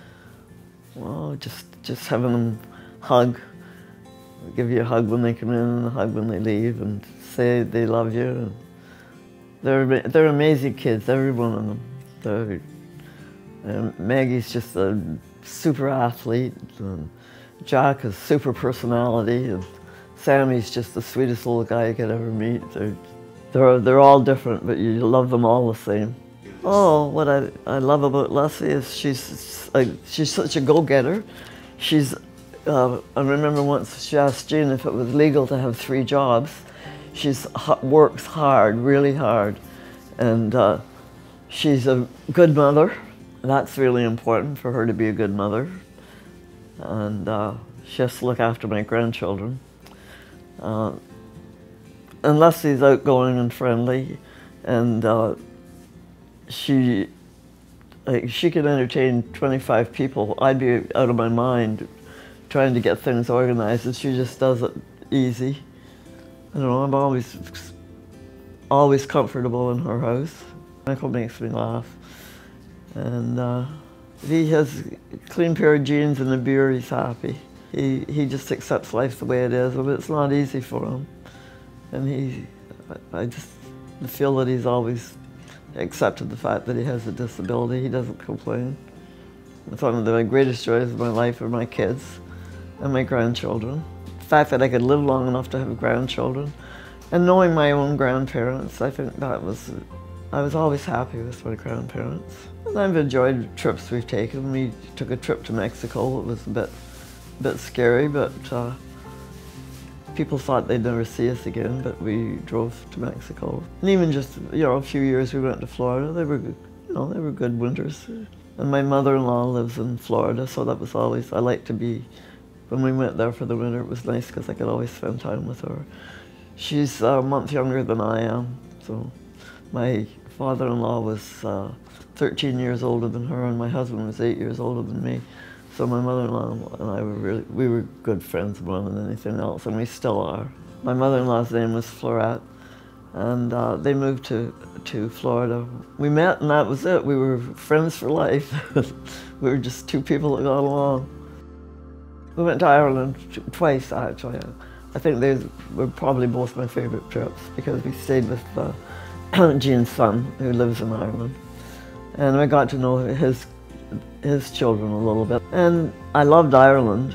Well, just, just having them hug, give you a hug when they come in and a hug when they leave, and say they love you. And they're, they're amazing kids, every one of them. They're, and Maggie's just a super athlete, and Jack has super personality, and Sammy's just the sweetest little guy you could ever meet. They're, they're, they're all different, but you love them all the same. Oh, what I, I love about Leslie is she's, like, she's such a go-getter. She's, uh, I remember once she asked Jean if it was legal to have three jobs. She works hard, really hard, and uh, she's a good mother. That's really important for her to be a good mother. And uh, she has to look after my grandchildren. Uh, and Leslie's outgoing and friendly, and uh, she, like, she could entertain twenty-five people. I'd be out of my mind trying to get things organized, and she just does it easy. I don't know, I'm always, always comfortable in her house. Michael makes me laugh. And uh, he has a clean pair of jeans and a beer, he's happy. He, he just accepts life the way it is, but it's not easy for him. And he, I just feel that he's always accepted the fact that he has a disability. He doesn't complain. It's one of the greatest joys of my life are my kids and my grandchildren. fact that I could live long enough to have grandchildren, and knowing my own grandparents, I think that was, I was always happy with my grandparents. And I've enjoyed trips we've taken. We took a trip to Mexico. It was a bit, a bit scary, but uh, people thought they'd never see us again, but we drove to Mexico. And even just, you know, a few years we went to Florida. They were, you know, they were good winters. And my mother-in-law lives in Florida, so that was always, I liked to be, when we went there for the winter, it was nice because I could always spend time with her. She's a month younger than I am, so my father-in-law was uh, thirteen years older than her, and my husband was eight years older than me. So my mother-in-law and I were really, we were good friends more than anything else, and we still are. My mother-in-law's name was Florette, and uh, they moved to, to Florida. We met, and that was it. We were friends for life. We were just two people that got along. We went to Ireland twice, actually. I think they were probably both my favorite trips because we stayed with uh, Jean's son, who lives in Ireland. And I got to know his, his children a little bit. And I loved Ireland.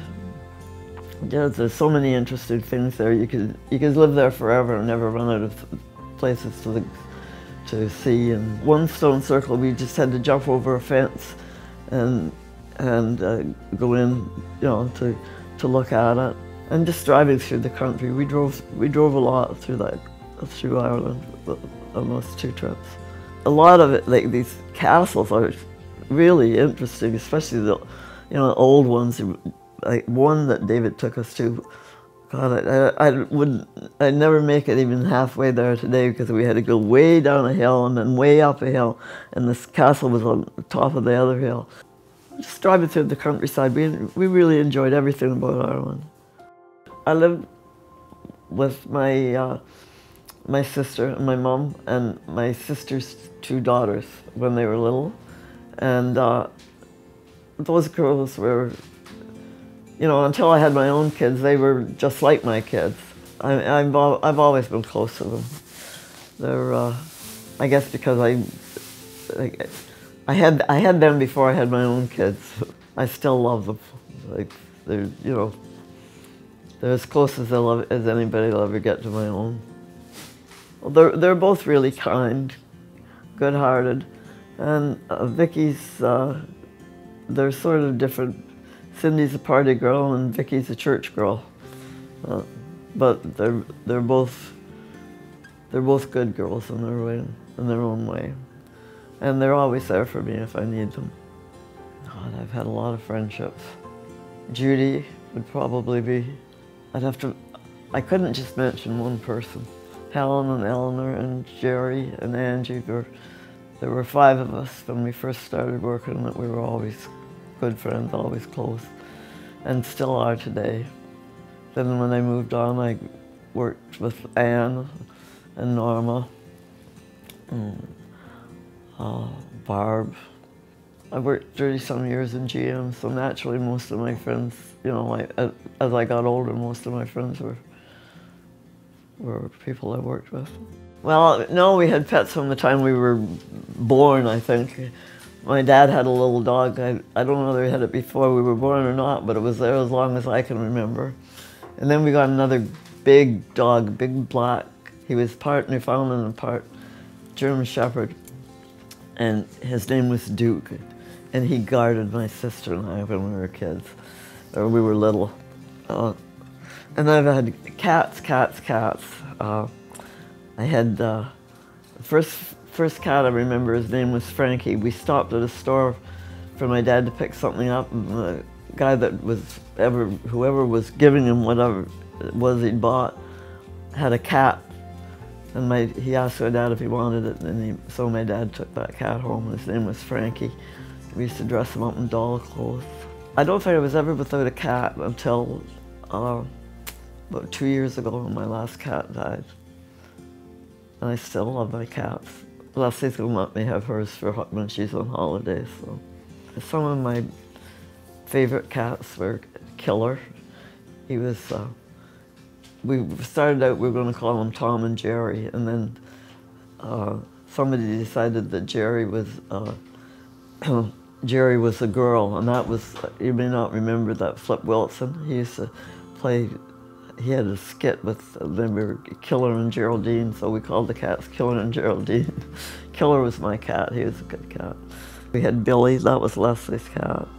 Yeah, there's so many interesting things there. You could, you could live there forever and never run out of places to, to see. And one stone circle, we just had to jump over a fence and, and uh, go in, you know, to, to look at it. And just driving through the country, we drove we drove a lot through that through Ireland on those two trips. A lot of it, like these castles, are really interesting, especially the you know old ones. Like one that David took us to, God, I, I wouldn't, I'd never make it even halfway there today because we had to go way down a hill and then way up a hill, and this castle was on the top of the other hill. Just driving through the countryside, we we really enjoyed everything about Ireland. I lived with my uh, my sister and my mom and my sister's two daughters when they were little, and uh, those girls were, you know, until I had my own kids, they were just like my kids. I, I've I've always been close to them. They're, uh, I guess, because I, like, I had I had them before I had my own kids. I still love them. Like they're, you know. They're as close as, they'll, as anybody will ever get to my own. Well, they're, they're both really kind, good-hearted, and uh, Vicky's, uh, they're sort of different. Cindy's a party girl and Vicky's a church girl. Uh, but they're, they're, both, they're both good girls in their way, in their own way. And they're always there for me if I need them. God, I've had a lot of friendships. Judy would probably be, I'd have to, I couldn't just mention one person. Helen and Eleanor and Jerry and Angie, were, there were five of us when we first started working that we were always good friends, always close, and still are today. Then when I moved on, I worked with Anne and Norma, and uh, Barb. I worked thirty some years in G M, so naturally most of my friends, you know, I, as I got older, most of my friends were, were people I worked with. Well, no, we had pets from the time we were born, I think. My dad had a little dog. I, I don't know whether he had it before we were born or not, but it was there as long as I can remember. And then we got another big dog, big black. He was part Newfoundland and part German Shepherd. And his name was Duke. And he guarded my sister and I when we were kids, or we were little. Uh, and I've had cats, cats, cats. Uh, I had, uh, first, first cat I remember, his name was Frankie. We stopped at a store for my dad to pick something up, and the guy that was ever, whoever was giving him whatever it was he'd bought, had a cat. And my, he asked my dad if he wanted it, and he, so my dad took that cat home. His name was Frankie. We used to dress him up in doll clothes. I don't think I was ever without a cat until uh, about two years ago when my last cat died. And I still love my cats. Leslie's gonna let me have hers for when she's on holidays. So. Some of my favorite cats were Killer. He was, uh, we started out, we were going to call him Tom and Jerry, and then uh, somebody decided that Jerry was, uh, Jerry was a girl, and that was, you may not remember that Flip Wilson. He used to play he had a skit with, they were Killer and Geraldine, so we called the cats Killer and Geraldine. Killer was my cat, he was a good cat. We had Billy, that was Leslie's cat.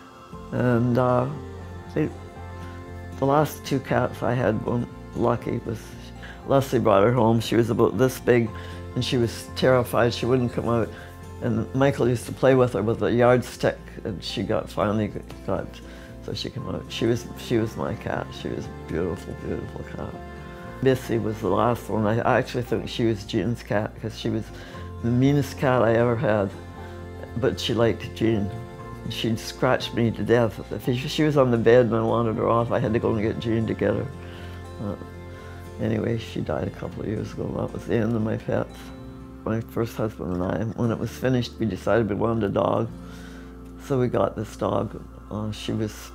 And uh, they, the last two cats I had, one lucky was, Leslie brought her home. She was about this big, and she was terrified she wouldn't come out. And Michael used to play with her with a yardstick, and she got finally got, so she came out. She was she was my cat. She was a beautiful, beautiful cat. Missy was the last one. I, I actually think she was Jean's cat because she was the meanest cat I ever had, but she liked Jean. She'd scratch me to death. If she was on the bed and I wanted her off, I had to go and get Jean to get her. Uh, anyway, she died a couple of years ago. That was the end of my pets. My first husband and I, when it was finished, we decided we wanted a dog. So we got this dog. Uh, she was,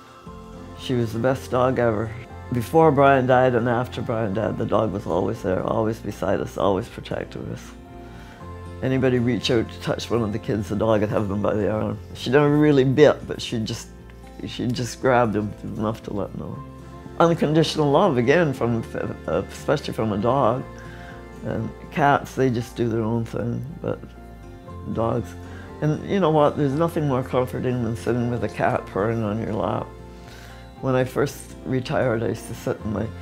she was the best dog ever. Before Brian died and after Brian died, the dog was always there, always beside us, always protecting us. Anybody reach out to touch one of the kids, the dog would have them by the arm. She never really bit, but she just, she just grabbed him enough to let know. Unconditional love, again, from, uh, especially from a dog. And cats, they just do their own thing, but dogs. And you know what, there's nothing more comforting than sitting with a cat purring on your lap. When I first retired, I used to sit in my,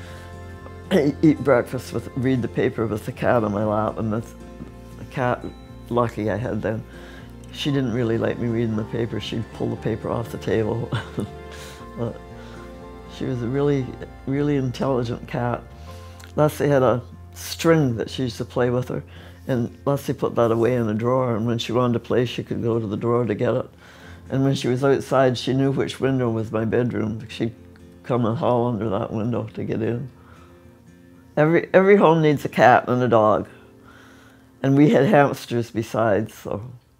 eat breakfast with, read the paper with the cat on my lap, and that's, the cat, lucky I had then, she didn't really like me reading the paper. She'd pull the paper off the table. But she was a really, really intelligent cat. Leslie had a string that she used to play with her, and Leslie put that away in a drawer, and when she wanted to play, she could go to the drawer to get it. And when she was outside, she knew which window was my bedroom. She'd come and haul under that window to get in. Every, every home needs a cat and a dog. And we had hamsters besides, so.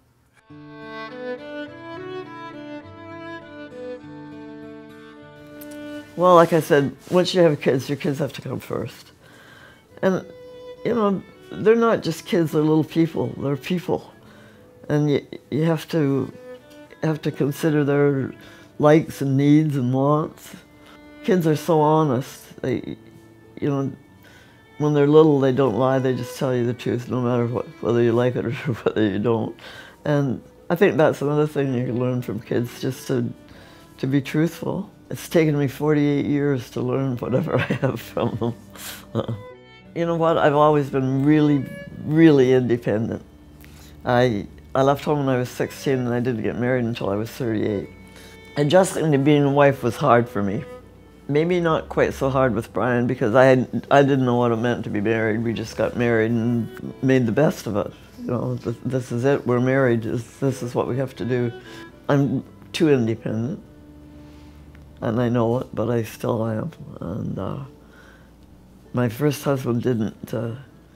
Well, like I said, once you have kids, your kids have to come first. And, you know, they're not just kids, they're little people, they're people. And you, you have to, have to consider their likes and needs and wants. Kids are so honest. They, you know, when they're little, they don't lie, they just tell you the truth, no matter what, whether you like it or whether you don't. And I think that's another thing you can learn from kids, just to, to be truthful. It's taken me forty-eight years to learn whatever I have from them. Uh, you know what, I've always been really, really independent. I, I left home when I was sixteen and I didn't get married until I was thirty-eight. Adjusting to being a wife was hard for me. Maybe not quite so hard with Brian because I, had, I didn't know what it meant to be married. We just got married and made the best of it. You know, this, this is it, we're married, this, this is what we have to do. I'm too independent, and I know it, but I still am. And uh, my first husband didn't, uh,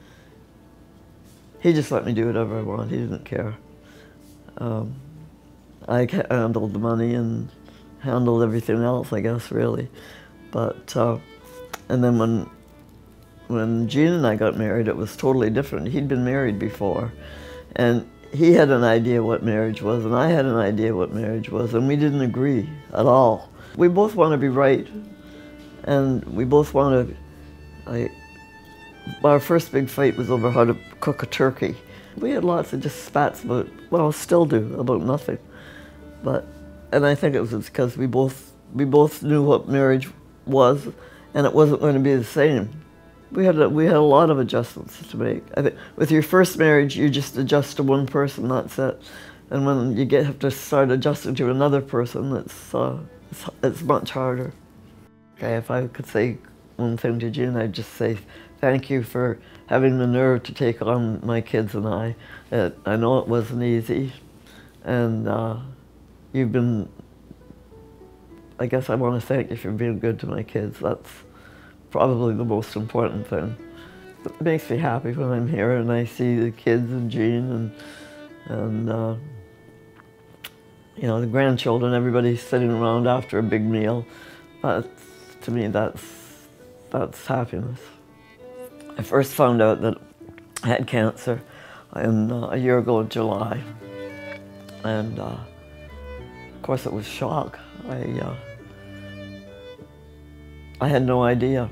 he just let me do whatever I want, he didn't care. Um, I handled the money and handled everything else, I guess, really. But, uh, and then when, when Jean and I got married, it was totally different. He'd been married before, and he had an idea what marriage was, and I had an idea what marriage was, and we didn't agree at all. We both want to be right, and we both want to, I, our first big fight was over how to cook a turkey. We had lots of just spats about, well, still do, about nothing. But, and I think it was because we both, we both knew what marriage was, and it wasn't going to be the same. We had a, we had a lot of adjustments to make. I think with your first marriage, you just adjust to one person, that's it. And when you get have to start adjusting to another person, it's, uh, it's, it's much harder. Okay, if I could say one thing to Jean, I'd just say thank you for having the nerve to take on my kids and I. It, I know it wasn't easy, and uh, you've been, I guess I want to thank you for being good to my kids. That's probably the most important thing. It makes me happy when I'm here and I see the kids and Jean and, and uh, you know, the grandchildren, everybody sitting around after a big meal. That's, to me, that's, that's happiness. I first found out that I had cancer in, uh, a year ago in July. And uh, of course it was shock. I, uh, I had no idea.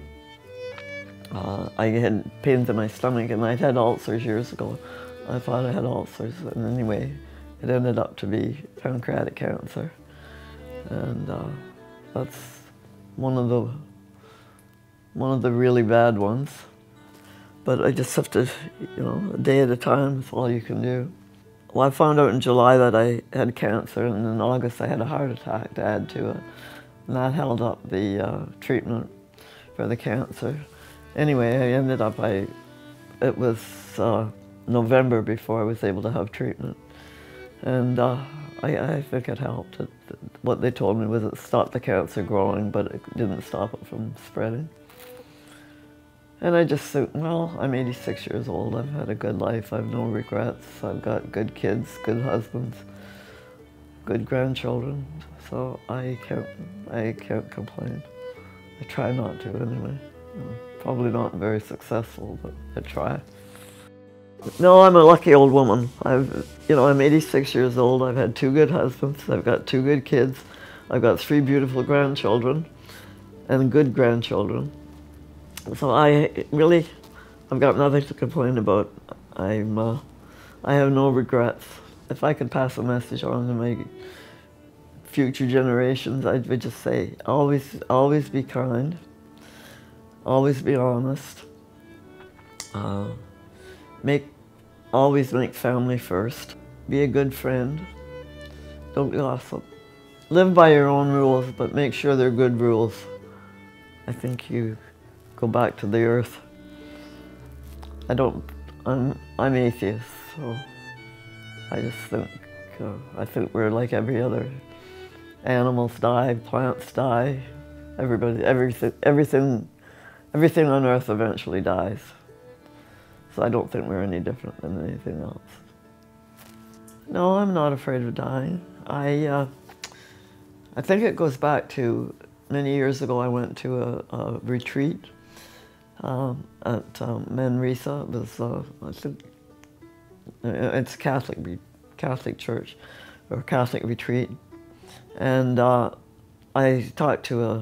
Uh, I had pains in my stomach, and I'd had ulcers years ago. I thought I had ulcers, and anyway, it ended up to be pancreatic cancer. And uh, that's one of the one of the really bad ones. But I just have to, you know, a day at a time is all you can do. Well, I found out in July that I had cancer, and in August I had a heart attack to add to it. And that held up the uh, treatment for the cancer. Anyway, I ended up, I, it was uh, November before I was able to have treatment. And uh, I, I think it helped. It, what they told me was it stopped the cancer growing, but it didn't stop it from spreading. And I just thought, well, I'm eighty-six years old. I've had a good life. I have no regrets. I've got good kids, good husbands, good grandchildren. So I can't, I can't complain. I try not to anyway. You know, probably not very successful, but I try. No, I'm a lucky old woman. I've, you know, I'm eighty-six years old. I've had two good husbands. I've got two good kids. I've got three beautiful grandchildren and good grandchildren. So I really, I've got nothing to complain about. I'm, uh, I have no regrets. If I could pass a message on to my future generations, I would just say, always, always be kind, always be honest, uh, make, always make family first, be a good friend, don't gossip. Live by your own rules, but make sure they're good rules. I think you go back to the earth. I don't, I'm, I'm atheist, so I just think, uh, I think we're like every other. Animals die, plants die, everybody, everything, everything, everything on earth eventually dies. So I don't think we're any different than anything else. No, I'm not afraid of dying. I, uh, I think it goes back to many years ago. I went to a, a retreat um, at um, Manresa. It was, uh, I think, it's a Catholic, Catholic church or Catholic retreat. And uh, I talked to a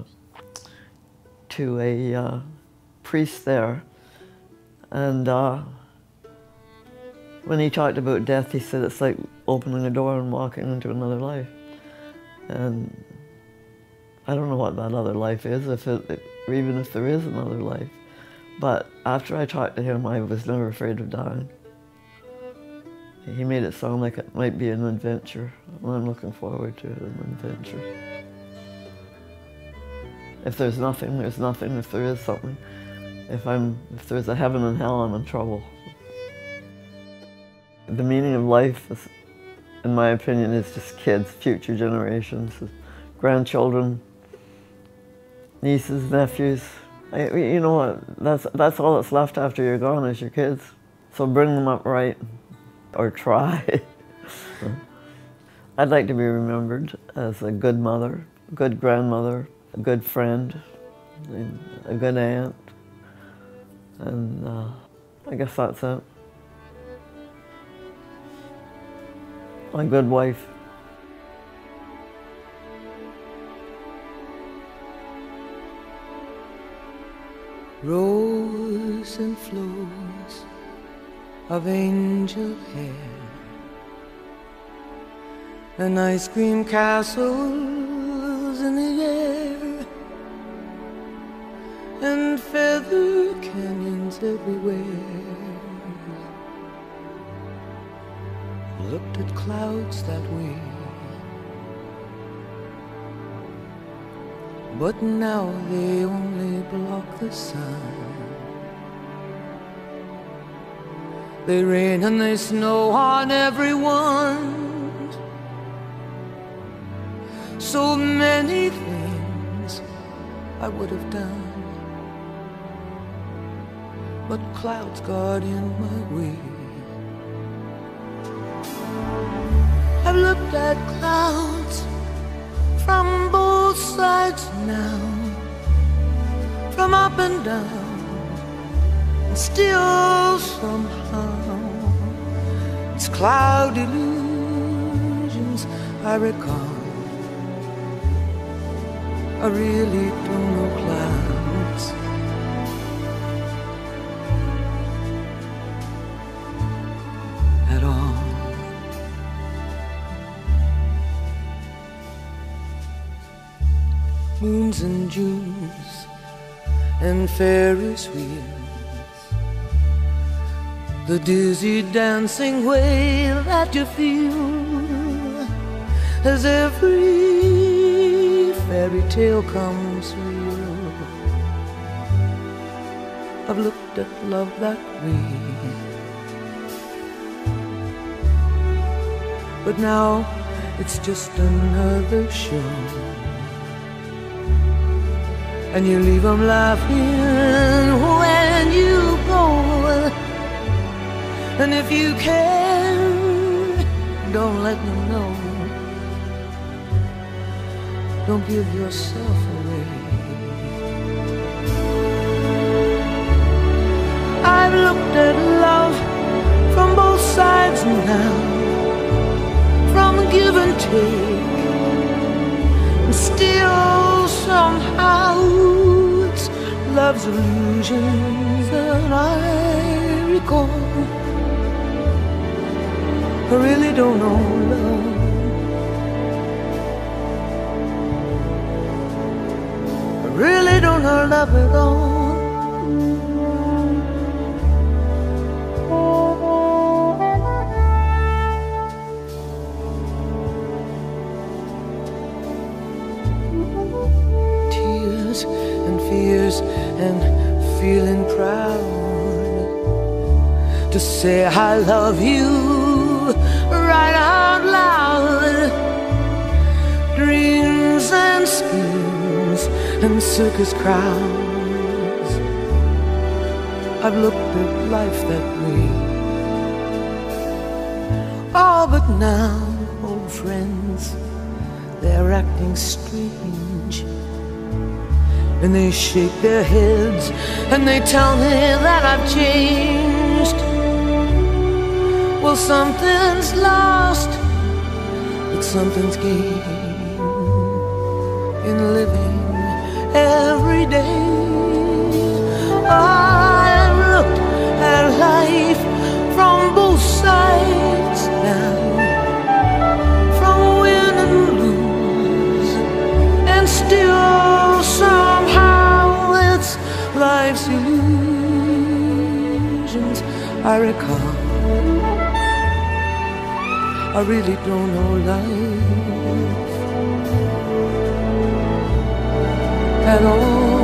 to a uh, priest there, and uh, when he talked about death, he said it's like opening a door and walking into another life. And I don't know what that other life is, if it, or even if there is another life. But after I talked to him, I was never afraid of dying. He made it sound like it might be an adventure. Well, I'm looking forward to an adventure. If there's nothing, there's nothing. If there is something, if I'm, if there's a heaven and hell, I'm in trouble. The meaning of life, is, in my opinion, is just kids, future generations, grandchildren, nieces, nephews. I, you know what? That's that's all that's left after you're gone is your kids. So bring them up right. Or try. I'd like to be remembered as a good mother, a good grandmother, a good friend, a good aunt, and uh, I guess that's it. A good wife. Rose and flows of angel hair and ice cream castles in the air and feather canyons everywhere. Looked at clouds that way, but now they only block the sun. They rain and they snow on everyone. So many things I would have done, but clouds got in my way. I've looked at clouds from both sides now, from up and down. Still somehow it's cloud illusions I recall. I really don't know clouds. moons and Junes and Ferris wheels, the dizzy dancing way that you feel as every fairy tale comes real. I've looked at love that way, but now it's just another show, and you leave them laughing when you go. And if you can, don't let them know. Don't give yourself away. I've looked at love from both sides now, from give and take, and still somehow it's love's illusions that I recall. I really don't know love. I really don't know love at all. Tears and fears and feeling proud to say I love you right out loud. Dreams and schemes and circus crowds, I've looked at life that way. Oh, but now, old friends, they're acting strange, and they shake their heads and they tell me that I've changed. Well, something's lost, but something's gained in living every day. I've looked at life from both sides now, from win and lose, and still somehow it's life's illusions I recall. I really don't know life at all.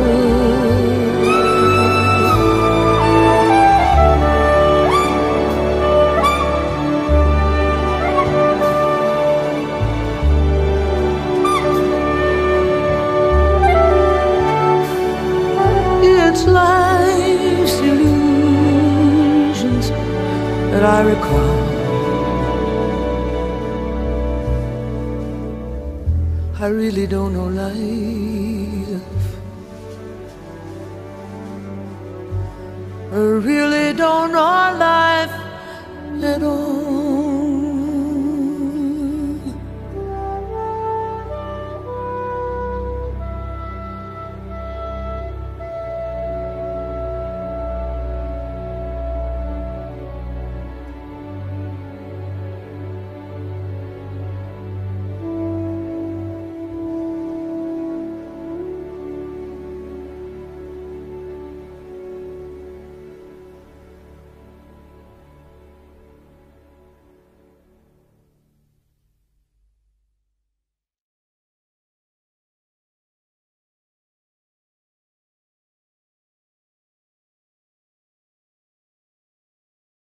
It's life's illusions that I recall. I really don't know life. I really don't know life at all.